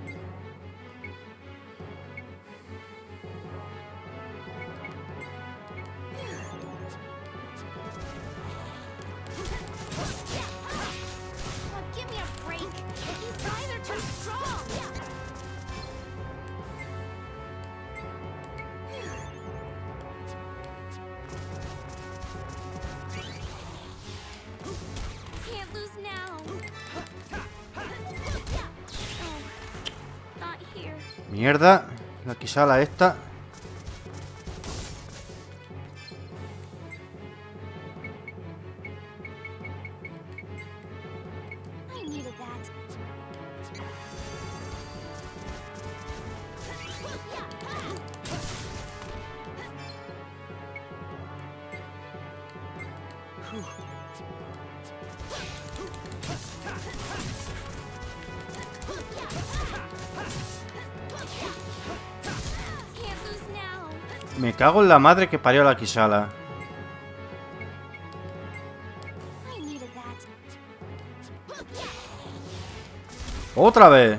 Mierda, la Kishala esta. Me cago en la madre que parió la Kishala. ¡Otra vez!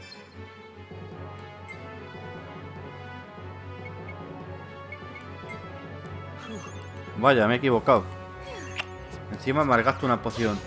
Vaya, me he equivocado. Encima me gasto una poción.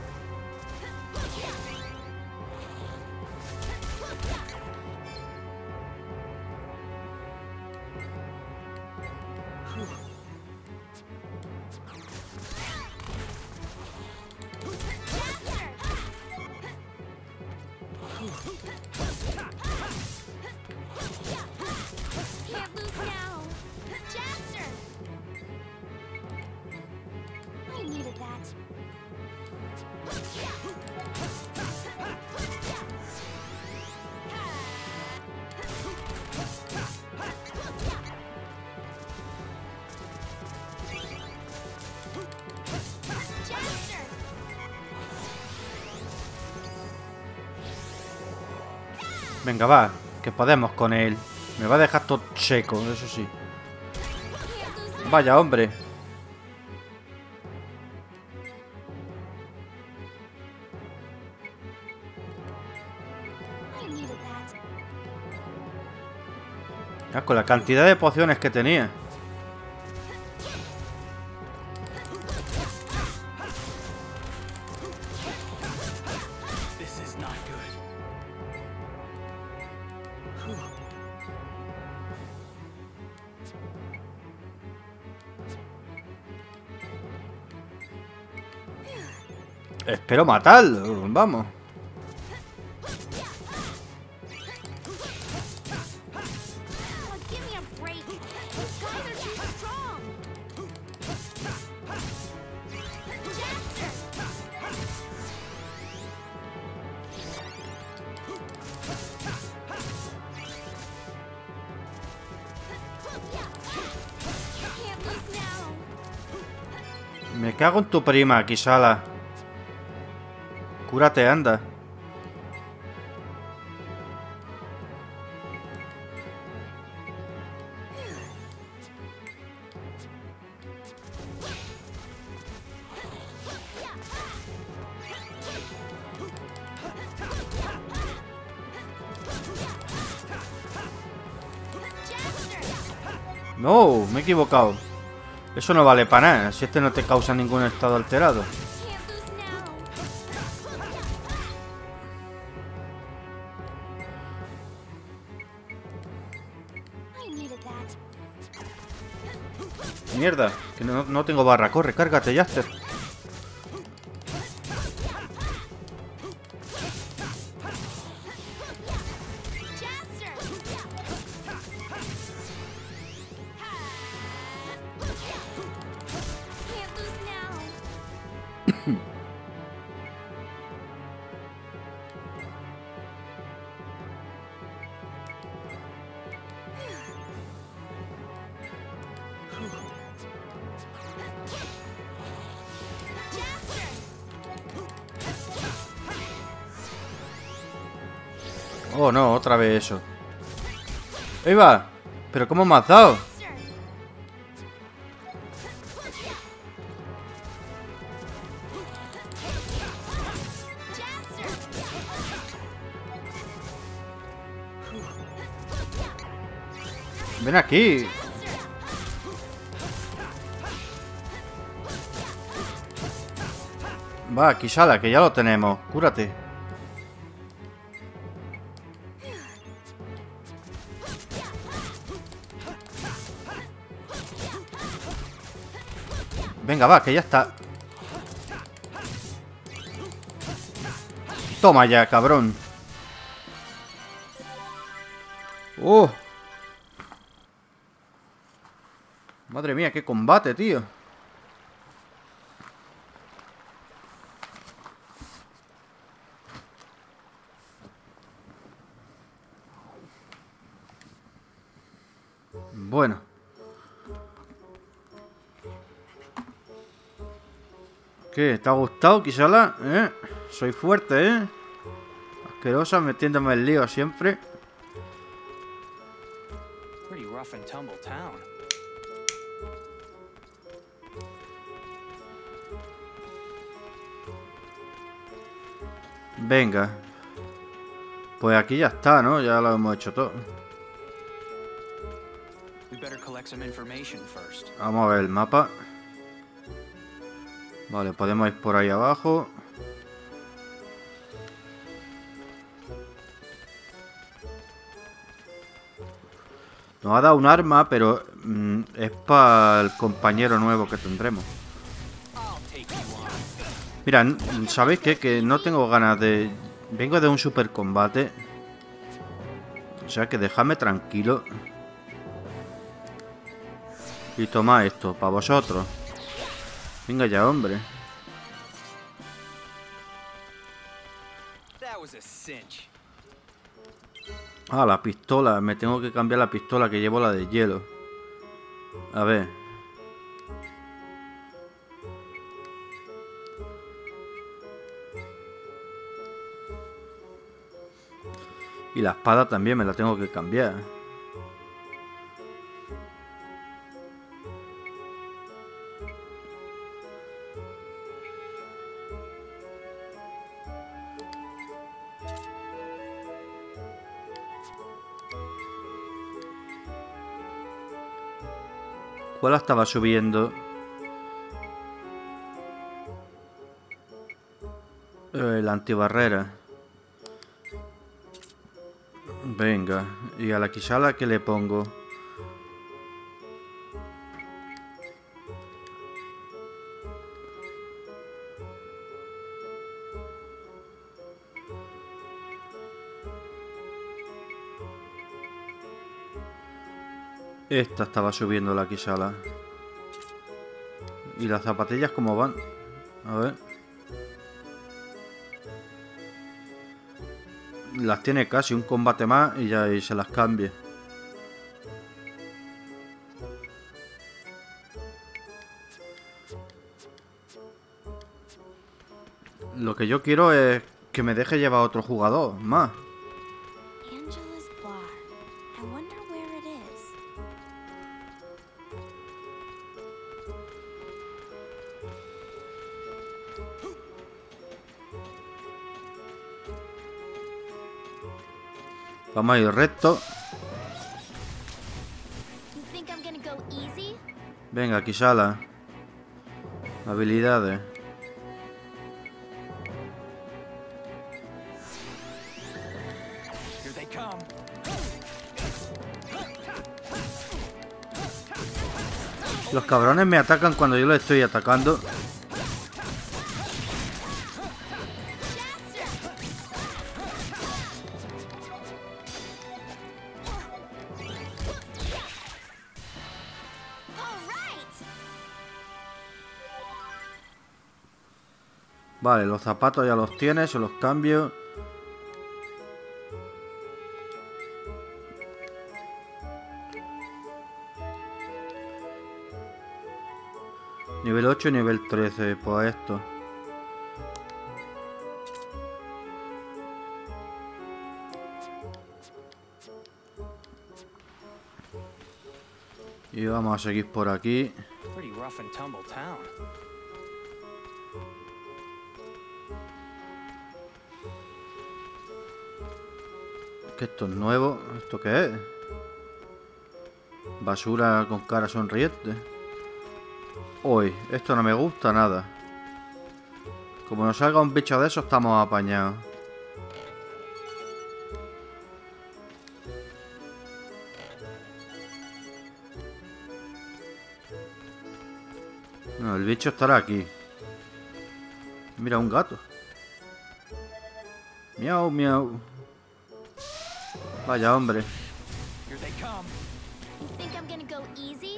Venga, va, que podemos con él. Me va a dejar todo seco, eso sí. Vaya, hombre. Ah, con la cantidad de pociones que tenía. Espero matarlo, vamos. Me cago en tu prima, Kishala. Cúrate, anda. No, me he equivocado. Eso no vale para nada, si este no te causa ningún estado alterado. Mierda, que no, no tengo barra. Corre, cárgate, Jaster. Oh, no, otra vez eso. ¡Ahí va! ¿Pero cómo me has dado? Ven aquí. Va, Kishala, que ya lo tenemos. Cúrate. Venga, va, que ya está. Toma ya, cabrón. ¡Oh! Madre mía, qué combate, tío. Bueno. ¿Qué? ¿Te ha gustado, Kishala? ¿Eh? Soy fuerte, ¿eh? Asquerosa, metiéndome el lío siempre. Pretty rough and tumble town. Venga. Pues aquí ya está, ¿no? Ya lo hemos hecho todo. We better collect some information first. Vamos a ver el mapa. Vale, podemos ir por ahí abajo. Nos ha dado un arma, pero mm, es para el compañero nuevo que tendremos. Mira, ¿sabéis qué? Que no tengo ganas de... Vengo de un super combate. O sea que dejadme tranquilo. Y toma esto, para vosotros. Venga ya, hombre. Ah, la pistola. Me tengo que cambiar la pistola, que llevo la de hielo. A ver. Y la espada también me la tengo que cambiar. ¿Cuál la estaba subiendo? Eh, la antibarrera. Venga. ¿Y a la Kishala qué le pongo? Esta estaba subiendo la Kishala. ¿Y las zapatillas cómo van? A ver. Las tiene casi un combate más y ya y se las cambie. Lo que yo quiero es que me deje llevar a otro jugador más. Angela's bar. I wonder where it is. Vamos a ir recto. You think I'm gonna go easy? Venga, Kishala. Habilidades. Here they come. Los cabrones me atacan cuando yo los estoy atacando. Vale, los zapatos ya los tienes, se los cambio. Nivel ocho y nivel trece, pues esto. Y vamos a seguir por aquí. Pretty rough and tumble town. ¿Qué esto es nuevo? ¿Esto qué es? Basura con cara sonriente. Uy, esto no me gusta nada. Como nos salga un bicho de esos, estamos apañados. No, el bicho estará aquí. Mira, un gato. Miau, miau. Vaya, hombre. Here they come. You think I'm gonna go easy?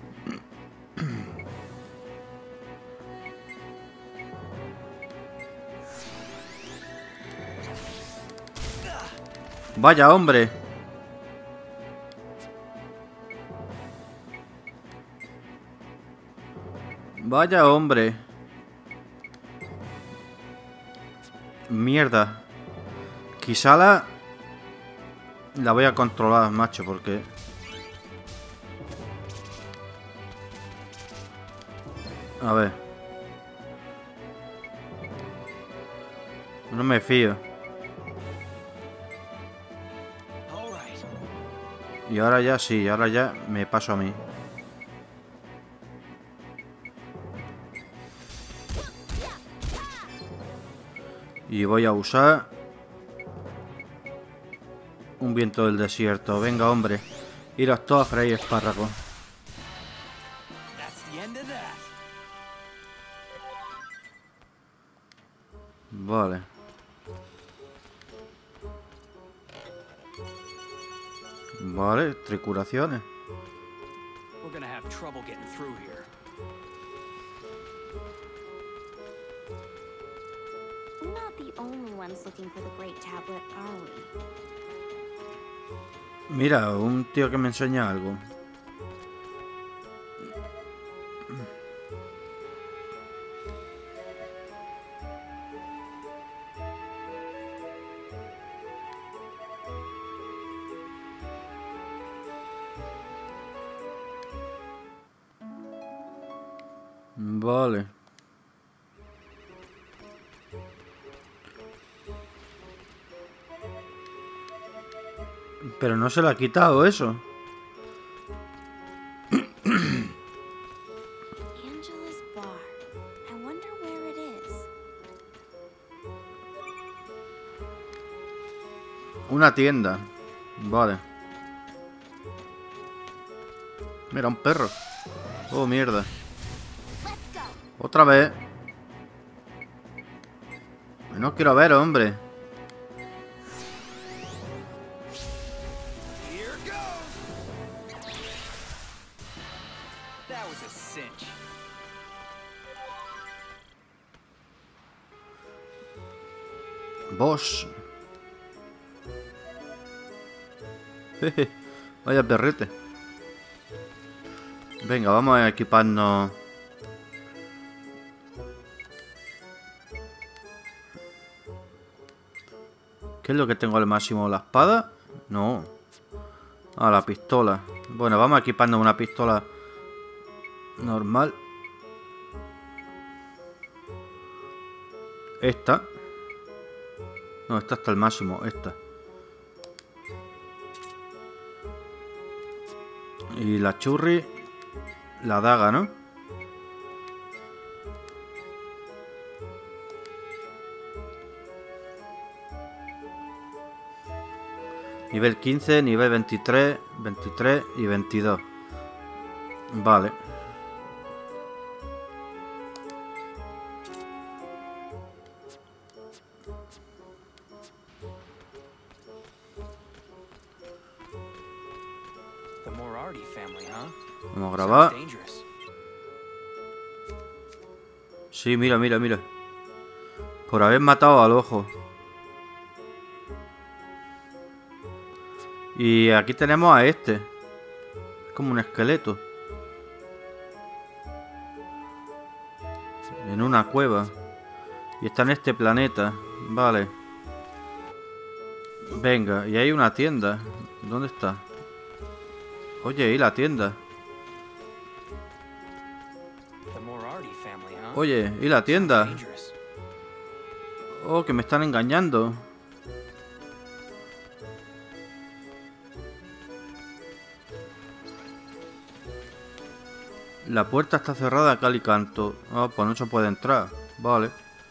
Vaya, hombre. Vaya, hombre. Mierda. Quizá la... La voy a controlar, macho, porque... A ver. No me fío. Y ahora ya sí, ahora ya me paso a mí. Y voy a usar... Un viento del desierto. Venga, hombre. Iros todos a freír espárragos. Vale. Vale, tricuraciones. We're gonna have trouble getting through here. We're not the only ones looking for the Great Tablet, are we? Mira, un tío que me enseña algo. Vale. Pero no se le ha quitado eso. Angela's bar. I wonder where it is. Una tienda. Vale. Mira, un perro. Oh, mierda. Otra vez. No quiero ver, hombre. Here goes. That was a cinch. Boss. Jeje. Vaya perrete. Venga, vamos a equiparnos. ¿Qué es lo que tengo al máximo? ¿La espada? No. Ah, la pistola. Bueno, vamos a equiparnos una pistola normal. Esta. No, esta está al máximo. Esta. Y la churri. La daga, ¿no? Nivel quince, nivel veintitrés, veintitrés y veintidós. Vale. The Morardi family, huh? Vamos a grabar. Sounds dangerous. Sí, mira, mira, mira. Por haber matado al ojo. Y aquí tenemos a este. Es como un esqueleto. En una cueva. Y está en este planeta. Vale. Venga, y hay una tienda. ¿Dónde está? Oye, ¿y la tienda? Oye, ¿y la tienda? Oh, que me están engañando. La puerta está cerrada a cal y canto. Ah, pues no se puede entrar. Vale.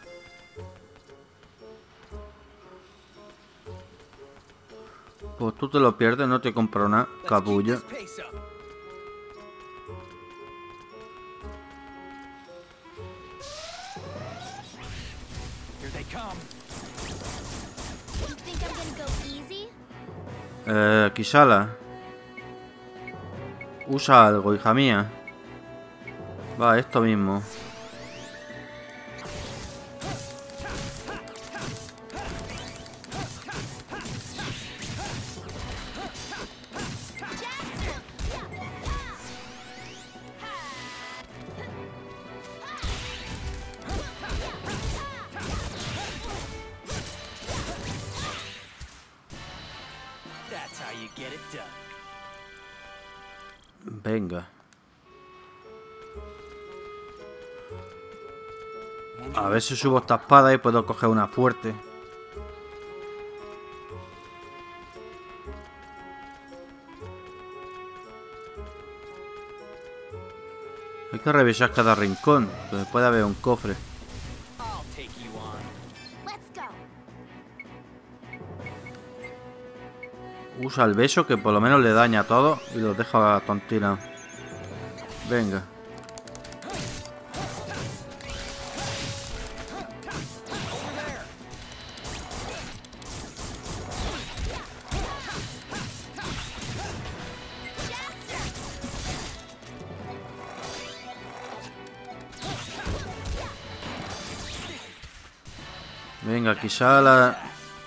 Pues tú te lo pierdes, no te compro nada, capullo. Eh, Kisala. Usa algo, hija mía. Va, esto mismo. Venga. A ver si subo esta espada y puedo coger una fuerte. Hay que revisar cada rincón, que puede haber un cofre. Usa el beso, que por lo menos le daña a todos y los deja tontinados. Venga. Venga, quizá la...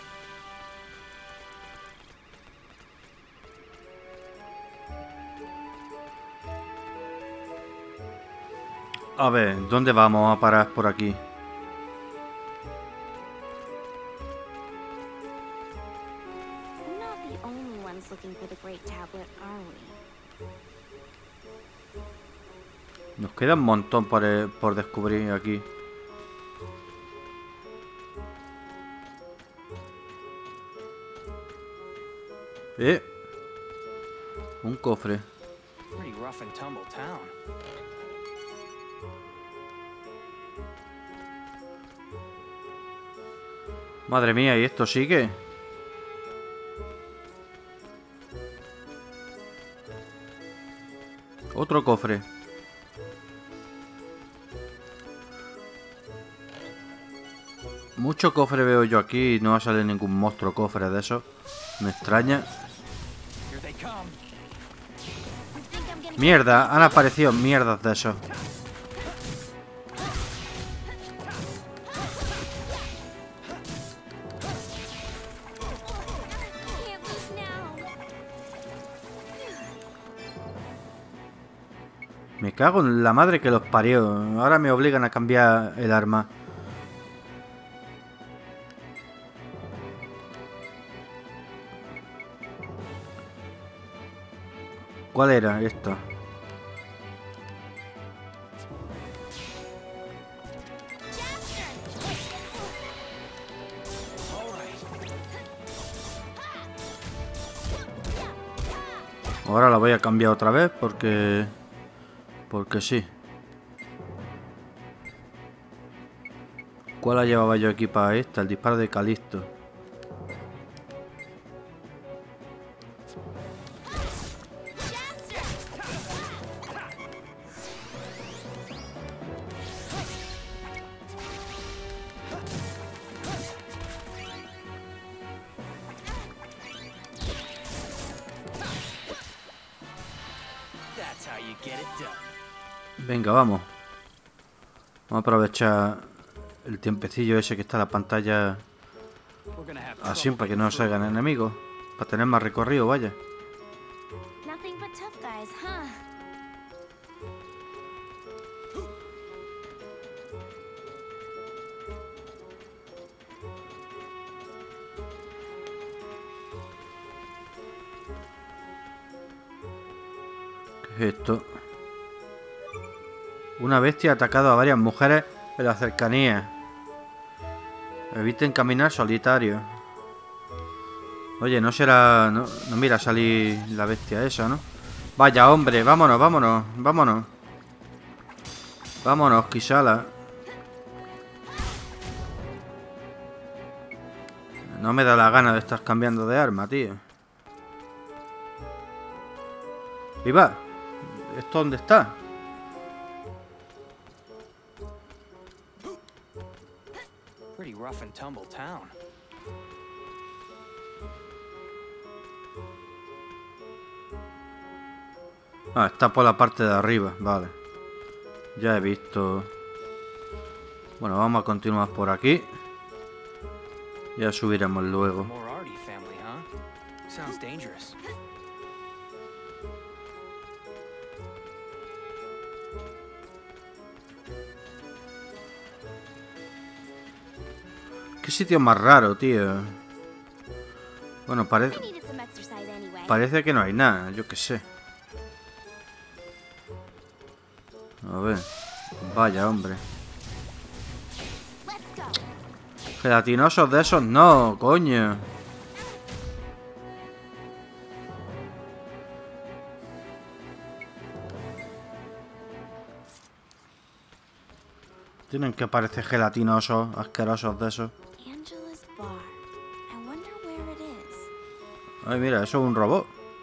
A ver, ¿dónde vamos a parar por aquí? Nos queda un montón por, por descubrir aquí. Eh, un cofre. Madre mía, ¿y esto sigue? Otro cofre. Mucho cofre veo yo aquí y no va a salir ningún monstruo cofre de eso. Me extraña. Mierda, han aparecido mierdas de eso. Me cago en la madre que los parió. Ahora me obligan a cambiar el arma. ¿Cuál era esto? Ahora la voy a cambiar otra vez porque... Porque sí. ¿Cuál la llevaba yo aquí para esta? El disparo de Calisto. Venga, vamos. Vamos a aprovechar el tiempecillo ese que está en la pantalla así para que no salgan enemigos. Para tener más recorrido, vaya. ¿Qué es esto? Una bestia ha atacado a varias mujeres en la cercanía. Eviten caminar solitario. Oye, no será... No, no mira salir la bestia esa, ¿no? Vaya, hombre, vámonos, vámonos, vámonos. Vámonos, Kisala. No me da la gana de estar cambiando de arma, tío. ¡Viva! ¿Esto dónde está? Pretty rough and tumble town. Ah, está por la parte de arriba, vale. Ya he visto. Bueno, vamos a continuar por aquí. Ya subiremos luego. Moriarty family, huh? Sounds dangerous. Qué sitio más raro, tío. Bueno, parece... Parece que no hay nada, yo qué sé. A ver. Vaya, hombre. Gelatinosos de esos no, coño. Tienen que parecer gelatinosos, asquerosos de esos. Ay, mira, eso es un robot.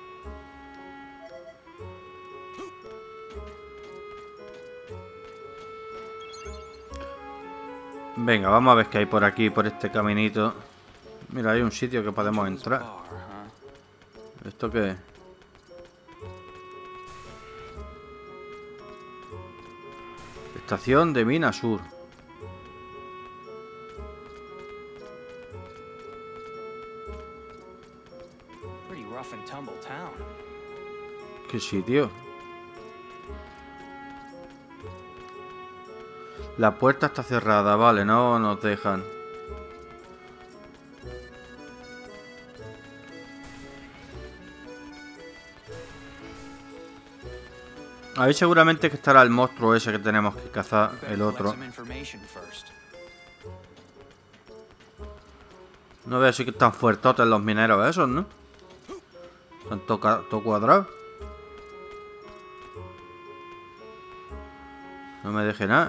Venga, vamos a ver qué hay por aquí, por este caminito. Mira, hay un sitio que podemos entrar. ¿Esto qué es? Estación de Mina Sur. ¿Qué sitio? La puerta está cerrada, vale, no nos dejan. Ahí seguramente que estará el monstruo ese que tenemos que cazar, el otro. No veo si que están fuertotes los mineros esos, ¿no? Están todo cuadrados. No me deje nada.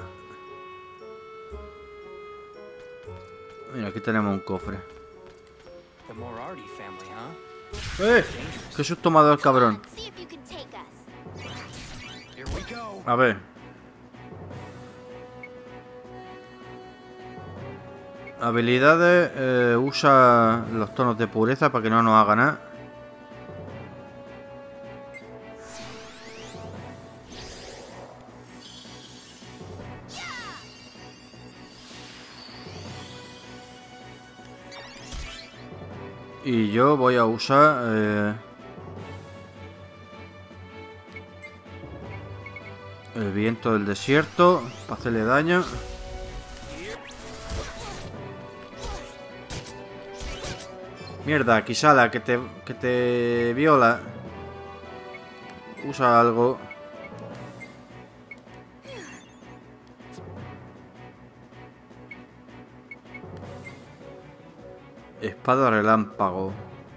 Mira, aquí tenemos un cofre. ¡Eh! ¡Qué susto me ha dado el cabrón! A ver. Habilidades. Eh, usa los tonos de pureza para que no nos haga nada. Y yo voy a usar... Eh, el viento del desierto para hacerle daño. Mierda, Kisala, que te, que te viola. Usa algo. Espada relámpago.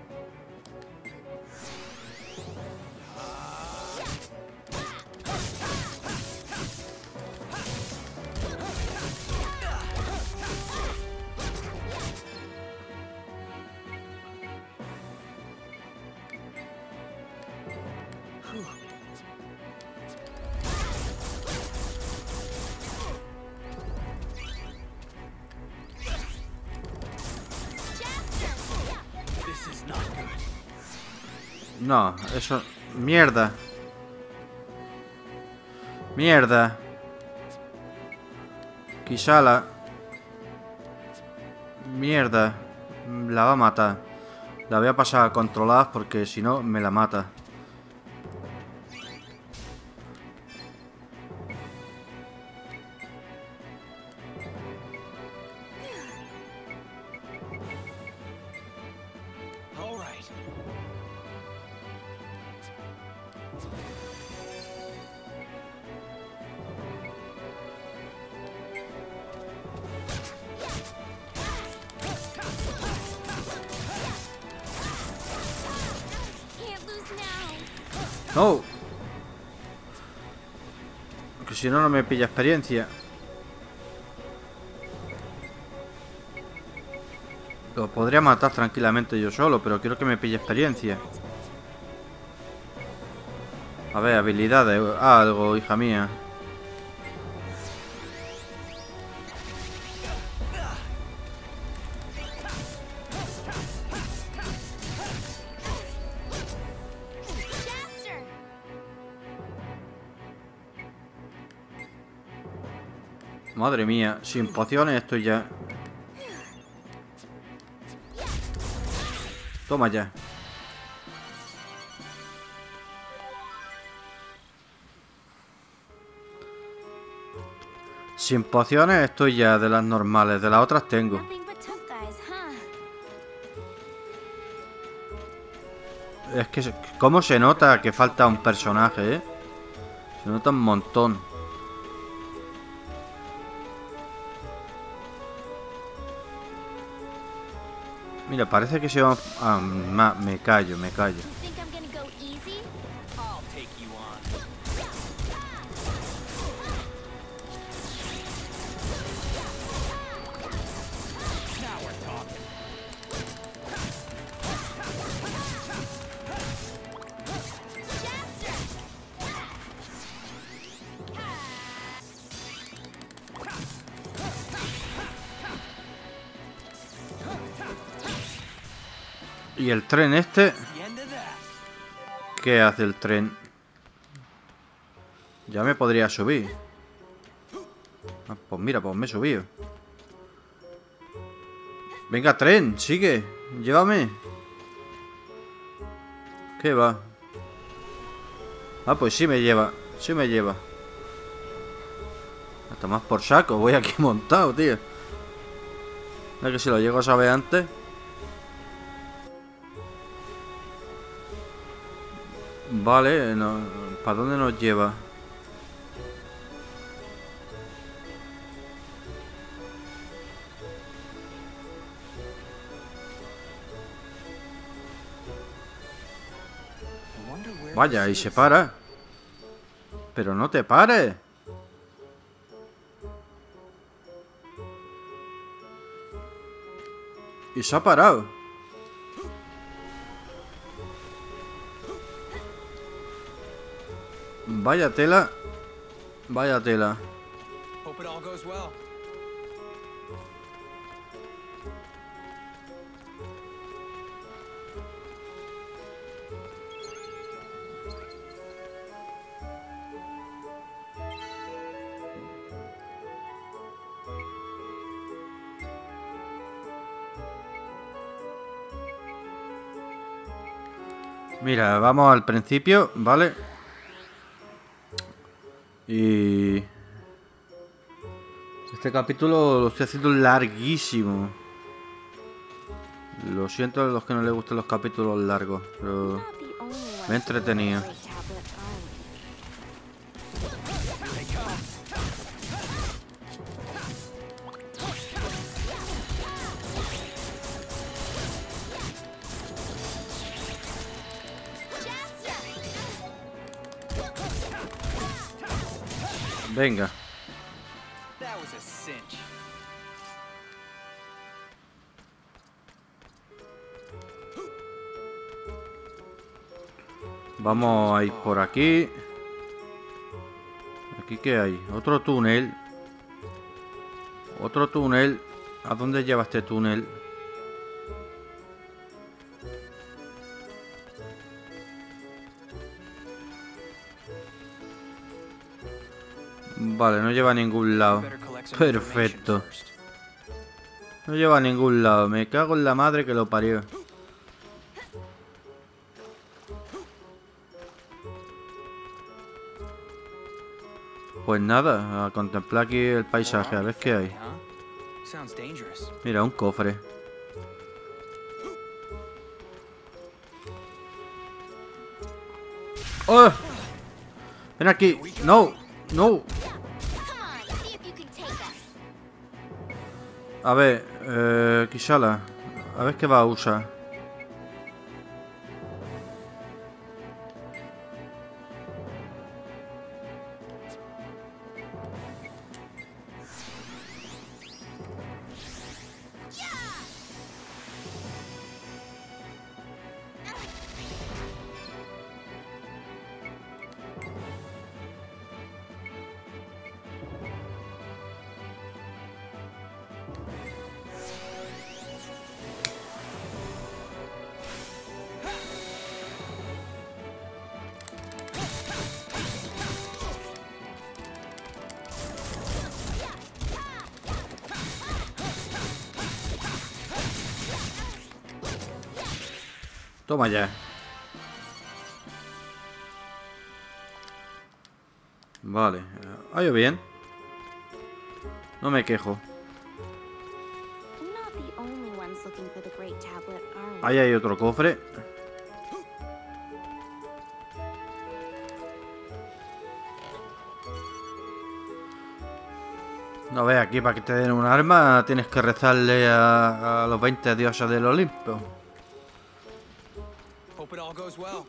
No, eso... Mierda. Mierda. Kisala. Mierda. La va a matar. La voy a pasar a controlar porque si no me la mata. ¡No! Que si no, no me pilla experiencia. Lo podría matar tranquilamente yo solo, pero quiero que me pille experiencia. A ver, habilidades. Algo, hija mía. Madre mía, sin pociones estoy ya. Toma ya. Sin pociones estoy ya de las normales, de las otras tengo. Es que, ¿cómo se nota que falta un personaje, eh? Se nota un montón. Mira, parece que se va... Ah, ma, me callo, me callo. ¿Y el tren este? ¿Qué hace el tren? Ya me podría subir. Ah, pues mira, pues me he subido. Venga, tren, sigue. Llévame. ¿Qué va? Ah, pues sí me lleva. Sí me lleva. Hasta más por saco. Voy aquí montado, tío. Es que si lo llego a saber antes. Vale, no, ¿para dónde nos lleva? Vaya, y se para. Pero no te pares. Y se ha parado. Vaya tela. Vaya tela. Hope it all goes well. Mira, vamos al principio, ¿vale? Y... este capítulo lo estoy haciendo larguísimo. Lo siento a los que no les gustan los capítulos largos, pero me he entretenido. Venga. Vamos a ir por aquí. ¿Aquí qué hay? Otro túnel. Otro túnel. ¿A dónde lleva este túnel? Vale, no lleva a ningún lado. Perfecto. No lleva a ningún lado. Me cago en la madre que lo parió. Pues nada, a contemplar aquí el paisaje, a ver qué hay. Mira, un cofre. ¡Oh! Ven aquí. No, no. A ver, eh, Kishala. A ver qué va a usar. Toma ya. Vale, ha ido bien. No me quejo. Ahí hay otro cofre. No ves, aquí para que te den un arma tienes que rezarle a, a los veinte dioses del Olimpo. Hope it all goes well.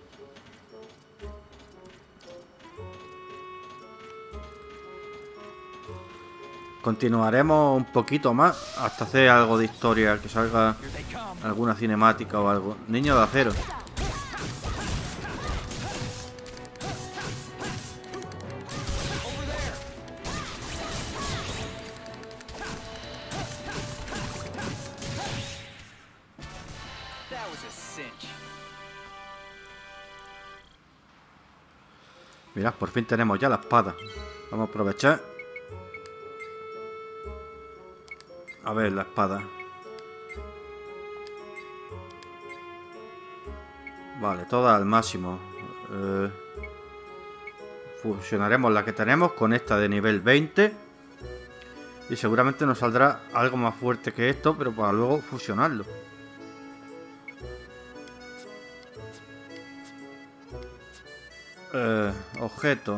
Continuaremos un poquito más hasta hacer algo de historia, que salga alguna cinemática o algo. Niño de acero. Mirad, por fin tenemos ya la espada. Vamos a aprovechar. A ver, la espada. Vale, toda al máximo. Eh, fusionaremos la que tenemos con esta de nivel veinte. Y seguramente nos saldrá algo más fuerte que esto, pero para luego fusionarlo. Eh, objeto.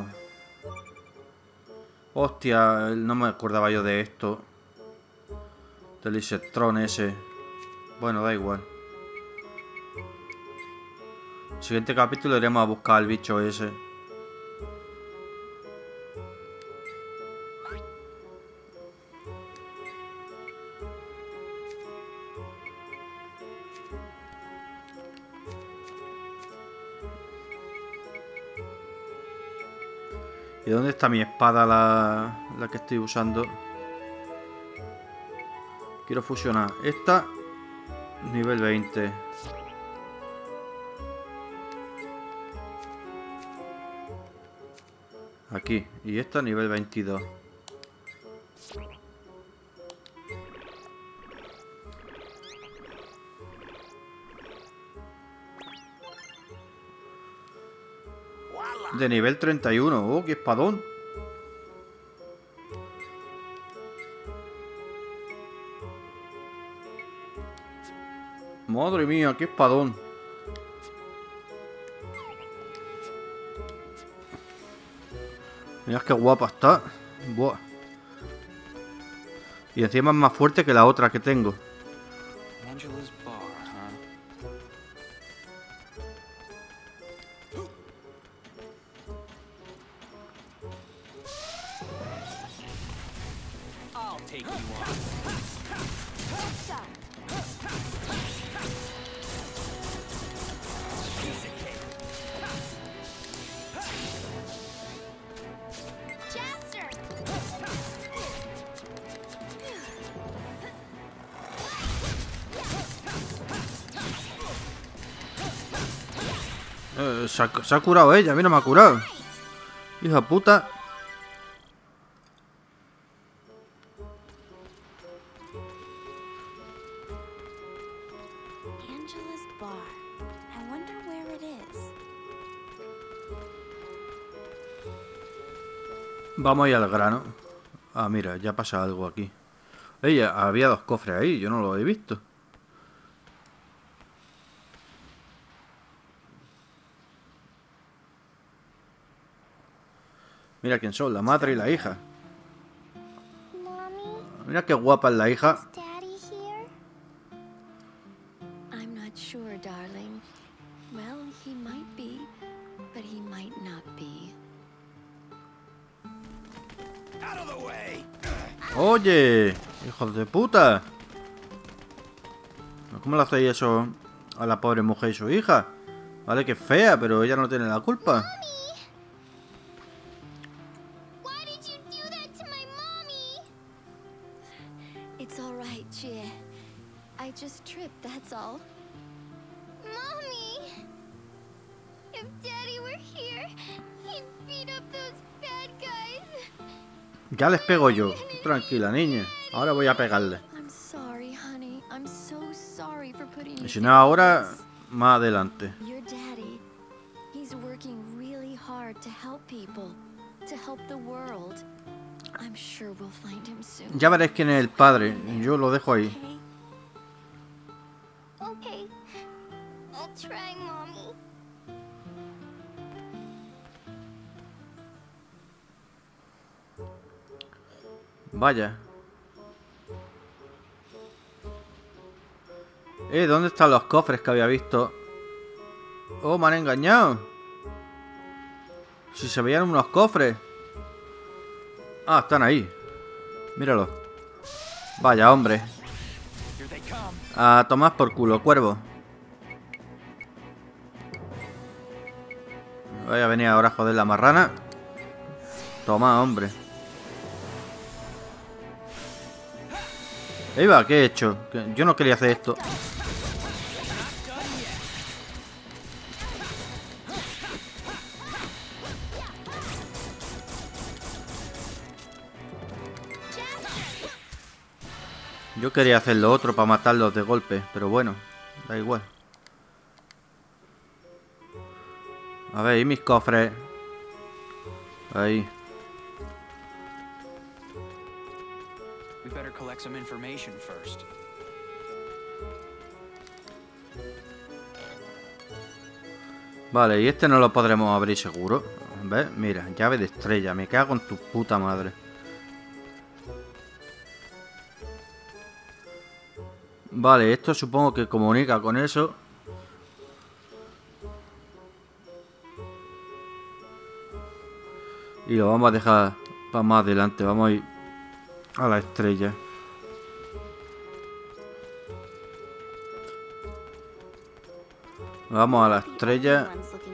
Hostia, no me acordaba yo de esto. Del Isectron ese. Bueno, da igual. El siguiente capítulo iremos a buscar al bicho ese. ¿Y dónde está mi espada, la, la que estoy usando? Quiero fusionar esta, nivel veinte. Aquí, y esta nivel veintidós. De nivel treinta y uno. Oh, qué espadón. Madre mía, qué espadón. Mirad qué guapa está. Buah. Y encima es más fuerte que la otra que tengo. Angela's bar, huh? I'll take you on. Eh, se, ha, se ha curado ella, a mí no me ha curado. Hija puta. Angela's bar. I wonder where it is. Vamos a ir al grano. Ah, mira, ya pasa algo aquí. Ella, había dos cofres ahí, yo no los he visto. Mira quién son, la madre y la hija. Mira qué guapa es la hija. I'm not sure, darling. Well, he might be, but he might not be. Out of the way. Oye, hijos de puta. ¿Cómo le hacéis eso a la pobre mujer y su hija? Vale que es fea, pero ella no tiene la culpa. It's all right, Jie. I just tripped, that's all. Mommy! If Daddy were here, he'd beat up those bad guys. Ya les pego yo. Tranquila, niña. Ahora voy a pegarle. I'm sorry, honey. I'm so sorry for putting Y you si no ahora, más adelante. Your daddy, he's working really hard to help people, to help the world. I'm sure we'll find him soon. Ya veréis quién es el padre. Yo lo dejo ahí. Okay. I'll try, Mommy. Vaya. Eh, ¿dónde están los cofres que había visto? Oh, me han engañado. Si se veían unos cofres. Ah, están ahí. Míralo. Vaya, hombre. A tomar por culo, cuervo. Voy a venir ahora a joder la marrana. Toma, hombre. Ahí va, ¿qué he hecho? Yo no quería hacer esto. Yo quería hacer lo otro para matarlos de golpe, pero bueno, da igual. A ver, ¿y mis cofres? Ahí. We better collect some information first. Vale, y este no lo podremos abrir seguro. ¿Ves? Mira, llave de estrella. Me cago en tu puta madre. Vale, esto supongo que comunica con eso. Y lo vamos a dejar para más adelante. Vamos a ir a la estrella. Vamos a la estrella.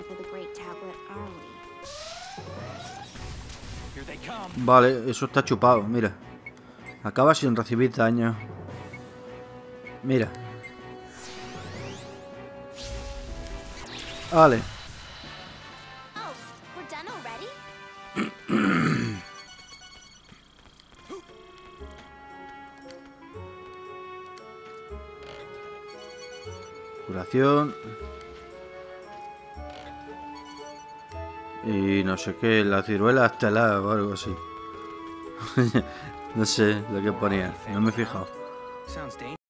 Vale, eso está chupado, mira. Acaba sin recibir daño. Mira. Vale. Curación. Y no sé qué, la ciruela estelar o algo así. No sé lo que ponía, no me he fijado.